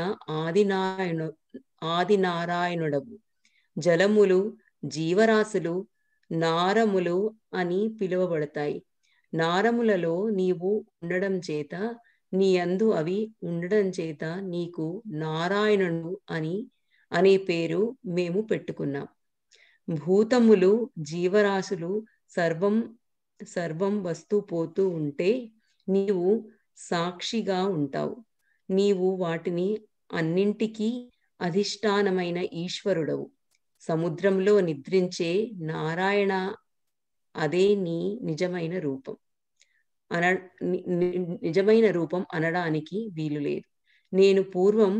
ఆదినారాయణుడవు. జలములు, జీవరాశులు నారములు అని పిలువబడతాయి. నారములలో నీవు ఉండడం చేత, నీ యందు అవి ఉండడం చేత నీకు నారాయణుడు అనే పేరు మేము పెట్టుకున్నాం. భూతములు, జీవరాశులు సర్వం వస్తూ పోతూ ఉంటే నీవు సాక్షిగా ఉంటావు. నీవు వాటిని అన్నింటికీ అధిష్టానమైన ఈశ్వరుడవు. సముద్రంలో నిద్రించే నారాయణ, అదే నీ నిజమైన రూపం అనడానికి వీలు లేదు. నేను పూర్వం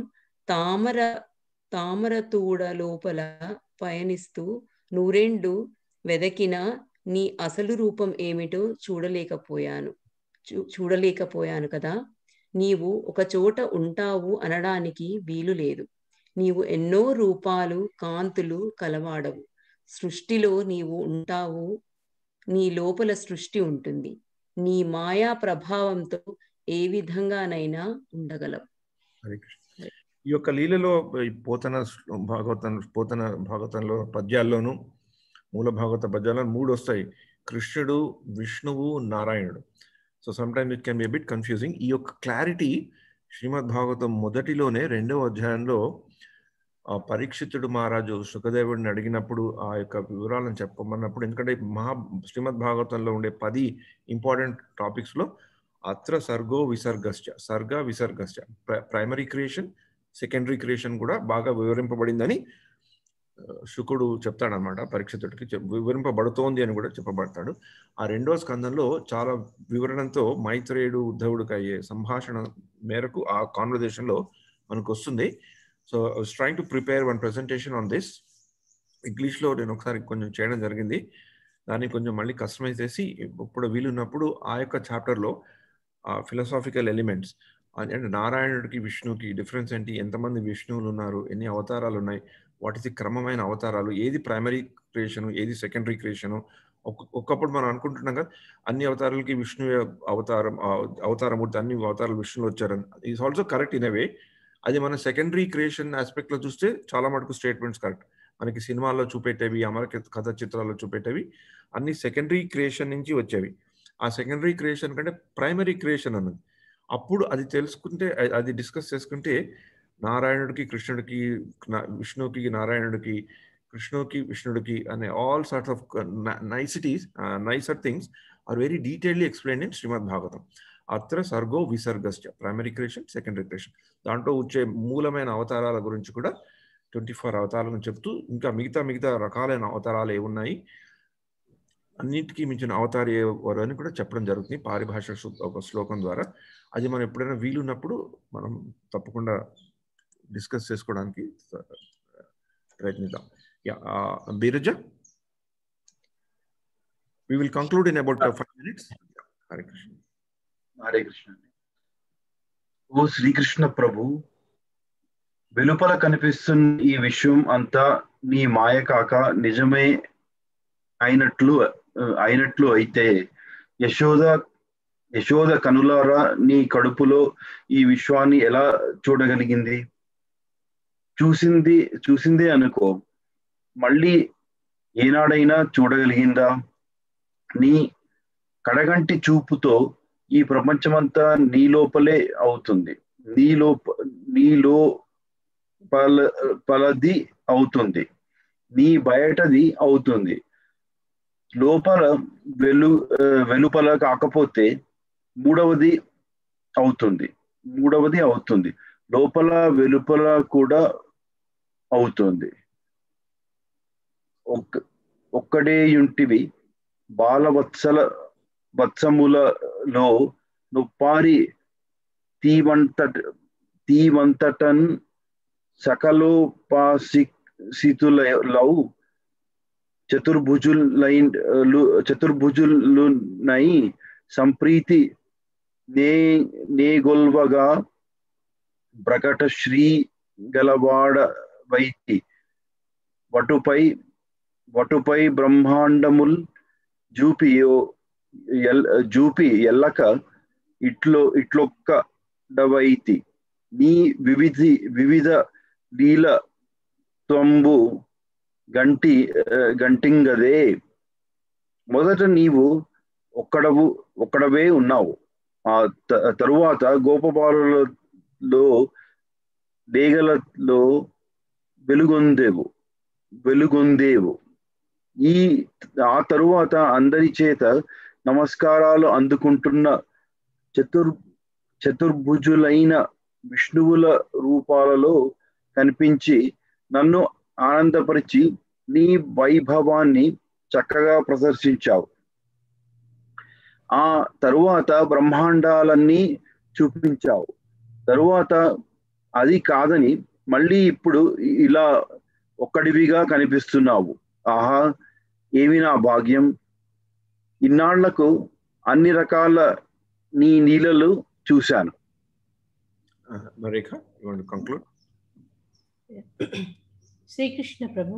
తామరతూడ లోపల పయనిస్తూ నూరేండు వెదకిన నీ అసలు రూపం ఏమిటో చూడలేకపోయాను కదా. నీవు ఒక చోట ఉంటావు అనడానికి వీలు లేదు. నీవు ఎన్నో రూపాలు, కాంతులు కలవాడవు. సృష్టిలో నీవు ఉంటావు, నీ లోపల సృష్టి ఉంటుంది. నీ మాయా ప్రభావంతో ఏ విధంగానైనా ఉండగలవు. ఈ యొక్క లీలలో పోతన భాగవతంలో పద్యాల్లోనూ మూల భాగవత పద్యాల్లో 3 వస్తాయి: కృష్ణుడు, విష్ణువు, నారాయణుడు. So some times it can be bit confusing. ఈ యొక్క క్లారిటీ శ్రీమద్ భాగవతం మొదటిలోనే 2వ అధ్యాయంలో పరీక్షితుడు మహారాజు సుఖదేవుడిని అడిగినప్పుడు ఆ యొక్క వివరాలను చెప్పమన్నప్పుడు, ఎందుకంటే శ్రీమద్ భాగవతంలో ఉండే 10 ఇంపార్టెంట్ టాపిక్స్ లో అత్ర సర్గో విసర్గశ్చ, సర్గ విసర్గశ్చ, ప్రైమరీ క్రియేషన్, సెకండరీ క్రియేషన్ కూడా బాగా వివరింపబడిందని శుకుడు చెప్తాడనమాట. పరీక్షితుడికి వివరింపబడుతోంది అని కూడా చెప్పబడతాడు. ఆ 2వ స్కందంలో చాలా వివరణతో మైత్రేయుడు ఉద్ధవుడికి అయ్యే సంభాషణ మేరకు ఆ కాన్వర్జేషన్ లో మనకు వస్తుంది. So I was trying to prepare one presentation on this. ఇంగ్లీష్లో నేను ఒకసారి కొంచెం చేయడం జరిగింది. దాన్ని కొంచెం మళ్ళీ కస్టమైజ్ చేసి ఇప్పుడు వీలున్నప్పుడు ఆ యొక్క చాప్టర్లో ఫిలాసాఫికల్ ఎలిమెంట్స్ అంటే నారాయణుడికి విష్ణువుకి డిఫరెన్స్ ఏంటి, ఎంతమంది విష్ణువులు ఉన్నారు, ఎన్ని అవతారాలు ఉన్నాయి, వాట్ ఇస్ ది క్రమమైన అవతారాలు, ఏది ప్రైమరీ క్రియేషను, ఏది సెకండరీ క్రియేషను. ఒక్కప్పుడు మనం అనుకుంటున్నాం కదా అన్ని అవతారాలకి విష్ణు అవతారమూర్తి, అన్ని అవతారాలు విష్ణువులు వచ్చారని. Is also correct in a way. అది మన సెకండరీ క్రియేషన్ ఆస్పెక్ట్ లో చూస్తే చాలా మటుకు స్టేట్మెంట్స్ కరెక్ట్. మనకి సినిమాల్లో చూపెట్టేవి, అమర కథ చిత్రాల్లో చూపెట్టేవి అన్ని సెకండరీ క్రియేషన్ నుంచి వచ్చేవి. ఆ సెకండరీ క్రియేషన్ కంటే ప్రైమరీ క్రియేషన్ అన్నది. అప్పుడు అది తెలుసుకుంటే, అది డిస్కస్ చేసుకుంటే నారాయణుడికి కృష్ణుడికి, విష్ణువుకి నారాయణుడికి, కృష్ణుడికి విష్ణుడికి అనే all sorts of nicer things are very detailly explained in Srimad Bhagavatam. అత్ర సర్గో విసర్గశ్చ, ప్రైమరీ క్రియేషన్, సెకండరీ క్రియేషన్. దాంట్లో వచ్చే మూలమైన అవతారాల గురించి కూడా 24 అవతారాలను చెప్తూ, ఇంకా మిగతా రకాలైన అవతారాలు ఏమున్నాయి, అన్నింటికీ మించిన అవతారి ఎవరు అని కూడా చెప్పడం జరుగుతుంది పారిభాష ఒక శ్లోకం ద్వారా. అది మనం ఎప్పుడైనా వీలున్నప్పుడు మనం తప్పకుండా డిస్కస్ చేసుకోవడానికి ప్రయత్నిద్దాం. బీరజ, we will conclude in about 5 minutes. Hare Krishna. Hare Krishna. ఓ శ్రీకృష్ణ ప్రభు, వెలుపల కనిపిస్తున్న ఈ విషయం అంతా నీ మాయ కాక నిజమే అయినట్లు అయితే యశోద కనులారా నీ కడుపులో ఈ విశ్వాన్ని ఎలా చూడగలిగింది? చూసిందే అనుకో, మళ్ళీ ఏనాడైనా చూడగలిగిందా? నీ కడగంటి చూపుతో ఈ ప్రపంచమంతా నీ లోపలే అవుతుంది, పలది అవుతుంది, నీ బయటది అవుతుంది. లోపల వెలుపల కాకపోతే మూడవది అవుతుంది, లోపల వెలుపల కూడా అవుతుంది. ఒక్కడేయుంటివి వత్సములలో నొప్పారి తీవంతటన్ సకలోపాసితులౌ చతుర్భుజులునై సంప్రీతి నేగొల్వగా ప్రకట శ్రీ గలవాడవైతి వటుపై బ్రహ్మాండముల్ జూపి ఎల్లక ఇట్లొక్కడవైతి. నీ వివిధ లీల త్వంబు గంటింగదే. మొదట నీవు ఒక్కడవే ఉన్నావు, ఆ తరువాత గోపబాలులలో డేగలలో వెలుగొందేవు. ఆ తరువాత అందరి చేత నమస్కారాలు అందుకుంటున్న చతుర్భుజులైన విష్ణువుల రూపాలలో కనిపించి నన్ను ఆనందపరిచి నీ వైభవాన్ని చక్కగా ప్రదర్శించావు. ఆ తరువాత బ్రహ్మాండాలన్నీ చూపించావు. తరువాత అది కాదని మళ్ళీ ఇప్పుడు ఇలా ఒక్కడివిగా కనిపిస్తున్నావు. ఆహా, ఏమి నా భాగ్యం! ఇన్నాళ్లకు అన్ని రకాల నీ లీలలు చూశాను. శ్రీకృష్ణ ప్రభు,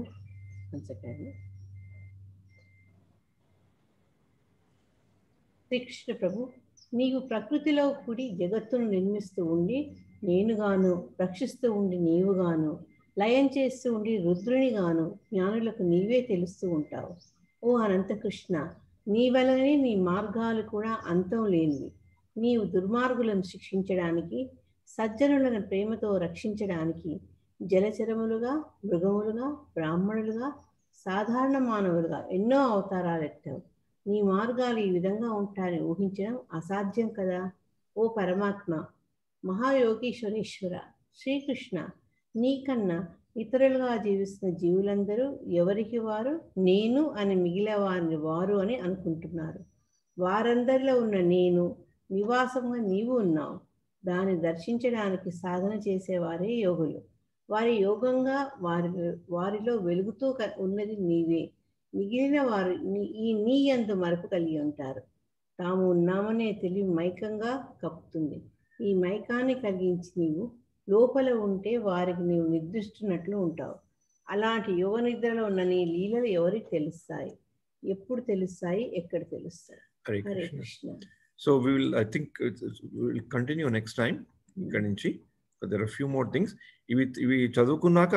శ్రీకృష్ణ ప్రభు, నీవు ప్రకృతిలో కూడి జగత్తును నిర్మిస్తూ ఉండి నేనుగాను, రక్షిస్తూ ఉండి నీవుగాను, లయం చేస్తూ ఉండి రుద్రునిగాను జ్ఞానులకు నీవే తెలుస్తూ ఉంటావు. ఓ అనంతకృష్ణ, నీ వలనే నీ మార్గాలు కూడా అంతం లేనివి. నీవు దుర్మార్గులను శిక్షించడానికి, సజ్జనులను ప్రేమతో రక్షించడానికి జలచరములుగా, మృగములుగా, బ్రాహ్మణులుగా, సాధారణ మానవులుగా ఎన్నో అవతారాలెత్తావు. నీ మార్గాలు ఈ విధంగా ఉంటాయని ఊహించడం అసాధ్యం కదా. ఓ పరమాత్మ, మహాయోగీశ్వరేశ్వర శ్రీకృష్ణ, నీకన్నా ఇతరులుగా జీవిస్తున్న జీవులందరూ ఎవరికి వారు నేను అని మిగిలిన వారిని వారు అని అనుకుంటున్నారు. వారందరిలో ఉన్న నేను నివాసంగా నీవు ఉన్నావు. దాన్ని దర్శించడానికి సాధన చేసేవారే యోగులు. వారి యోగంగా వారిలో వెలుగుతూ ఉన్నది నీవే. మిగిలిన వారు నీ యందు మరపు కలిగి ఉంటారు. తాము ఉన్నామనే తెలివి మైకంగా కప్పుతుంది. ఈ మైకాన్ని కలిగించి నీవు లోపల ఉంటే వారికి నీవు నిద్రిస్తున్నట్లు ఉంటావు. అలాంటి యోగ నిద్రలో ఉన్న నీ లీలలు ఎవరికి తెలుస్తాయి? ఎప్పుడు తెలుస్తాయి? ఎక్కడ తెలుస్తాయి? Hare Krishna. So I think we will continue next time. ఇక్కడ నుంచి there are a few more things. ఇవి చదువుకున్నాక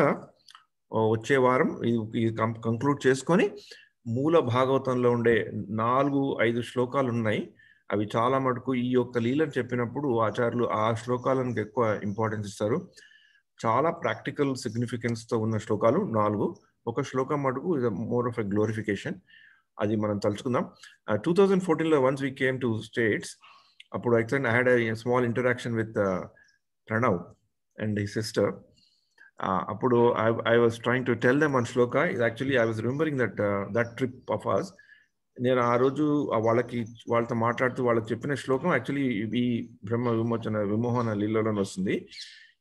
వచ్చే వారం ఇది కంక్లూడ్ చేసుకొని మూల భాగవతంలో ఉండే 4-5 శ్లోకాలు ఉన్నాయి. అవి చాలా మటుకు ఈ యొక్క లీలను చెప్పినప్పుడు ఆచార్యులు ఆ శ్లోకాలను ఎక్కువ ఇంపార్టెన్స్ ఇస్తారు. చాలా ప్రాక్టికల్ సిగ్నిఫికెన్స్తో ఉన్న శ్లోకాలు 4. ఒక శ్లోకం మటుకు ఇది మోర్ ఆఫ్ ఎ గ్లోరిఫికేషన్. అది మనం తలుచుకుందాం. 2014లో once we came to States, అప్పుడు actually I had a small interaction with Pranav and his sister. అప్పుడు I was trying to tell them on shloka. Actually I was remembering that trip of us. నేను ఆ రోజు వాళ్ళతో మాట్లాడుతూ వాళ్ళకి చెప్పిన శ్లోకం యాక్చువల్లీ ఈ బ్రహ్మ విమోహన లీలలో వస్తుంది.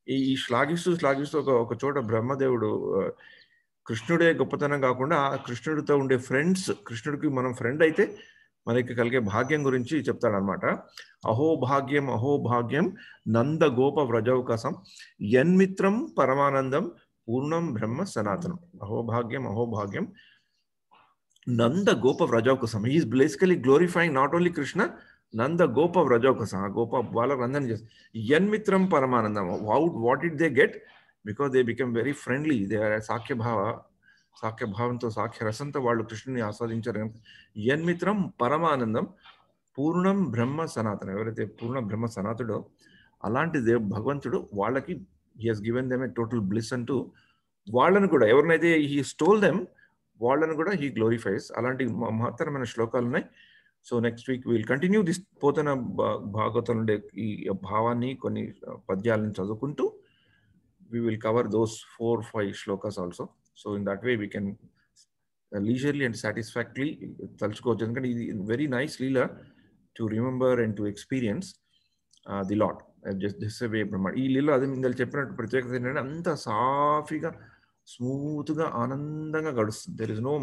ఈ శ్లాఘిస్తూ ఒక చోట బ్రహ్మదేవుడు కృష్ణుడే గొప్పతనం కాకుండా ఆ కృష్ణుడితో ఉండే ఫ్రెండ్స్, కృష్ణుడికి మనం ఫ్రెండ్ అయితే మనకి కలిగే భాగ్యం గురించి చెప్తాడనమాట. అహోభాగ్యం నంద గోప వ్రజౌకసం యన్మిత్రం పరమానందం పూర్ణం బ్రహ్మ సనాతనం. అహోభాగ్యం నంద గోప వ్రజౌకసం. He is basically glorifying not only Krishna, నంద గోప వ్రజౌకసం. ఆ గోప బాలరందరినీ చేస్తారు. యన్మిత్రం పరమానందం. What did they get? Because they become very friendly. They are సాఖ్యభావంతో, సాఖ్యరసంతో వాళ్ళు కృష్ణుని ఆస్వాదించారు. యన్మిత్రం పరమానందం పూర్ణం బ్రహ్మ సనాతనం. ఎవరైతే పూర్ణ బ్రహ్మ సనాతుడో అలాంటి భగవంతుడు వాళ్ళకి he has given them a total bliss అంటూ వాళ్ళను కూడా, ఎవరినైతే హీ స్టోల్ దెమ్ వాళ్ళను కూడా హీ గ్లోరిఫైస్. అలాంటి మహత్తరమైన శ్లోకాలు ఉన్నాయి. So next week will continue this Pothana Bhagavatam ఉండే ఈ భావాన్ని కొన్ని పద్యాలను చదువుకుంటూ we will cover those 4-5 shlokas also. So in that way we can leisurely and satisfactorily talchukochu. Endukante idi very nice leela to remember and to experience the Lord. Just this way Brahma ee leela adi indal cheppinattu pratyekata endante anta saafiga smooth ga anandanga gadustundi. There is no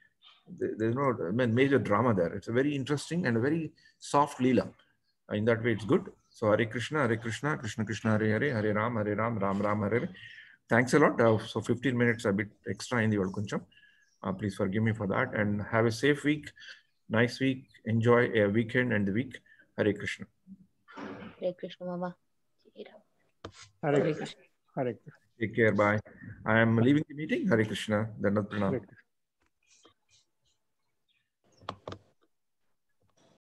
major drama there. It's a very interesting and a very soft leela. In that way it's good. So Hare Krishna, Krishna Krishna, Hare Ram, Ram Ram, Hare Hare. Thanks a lot. So 15 minutes a bit extra in the world kuncham. Please forgive me for that, and have a safe week, nice week. Enjoy a weekend and the week. Hare Krishna. Hare Krishna, Mama. Hare Krishna. Take care. Bye. I am leaving the meeting. Hare Krishna. Dandavat pranam.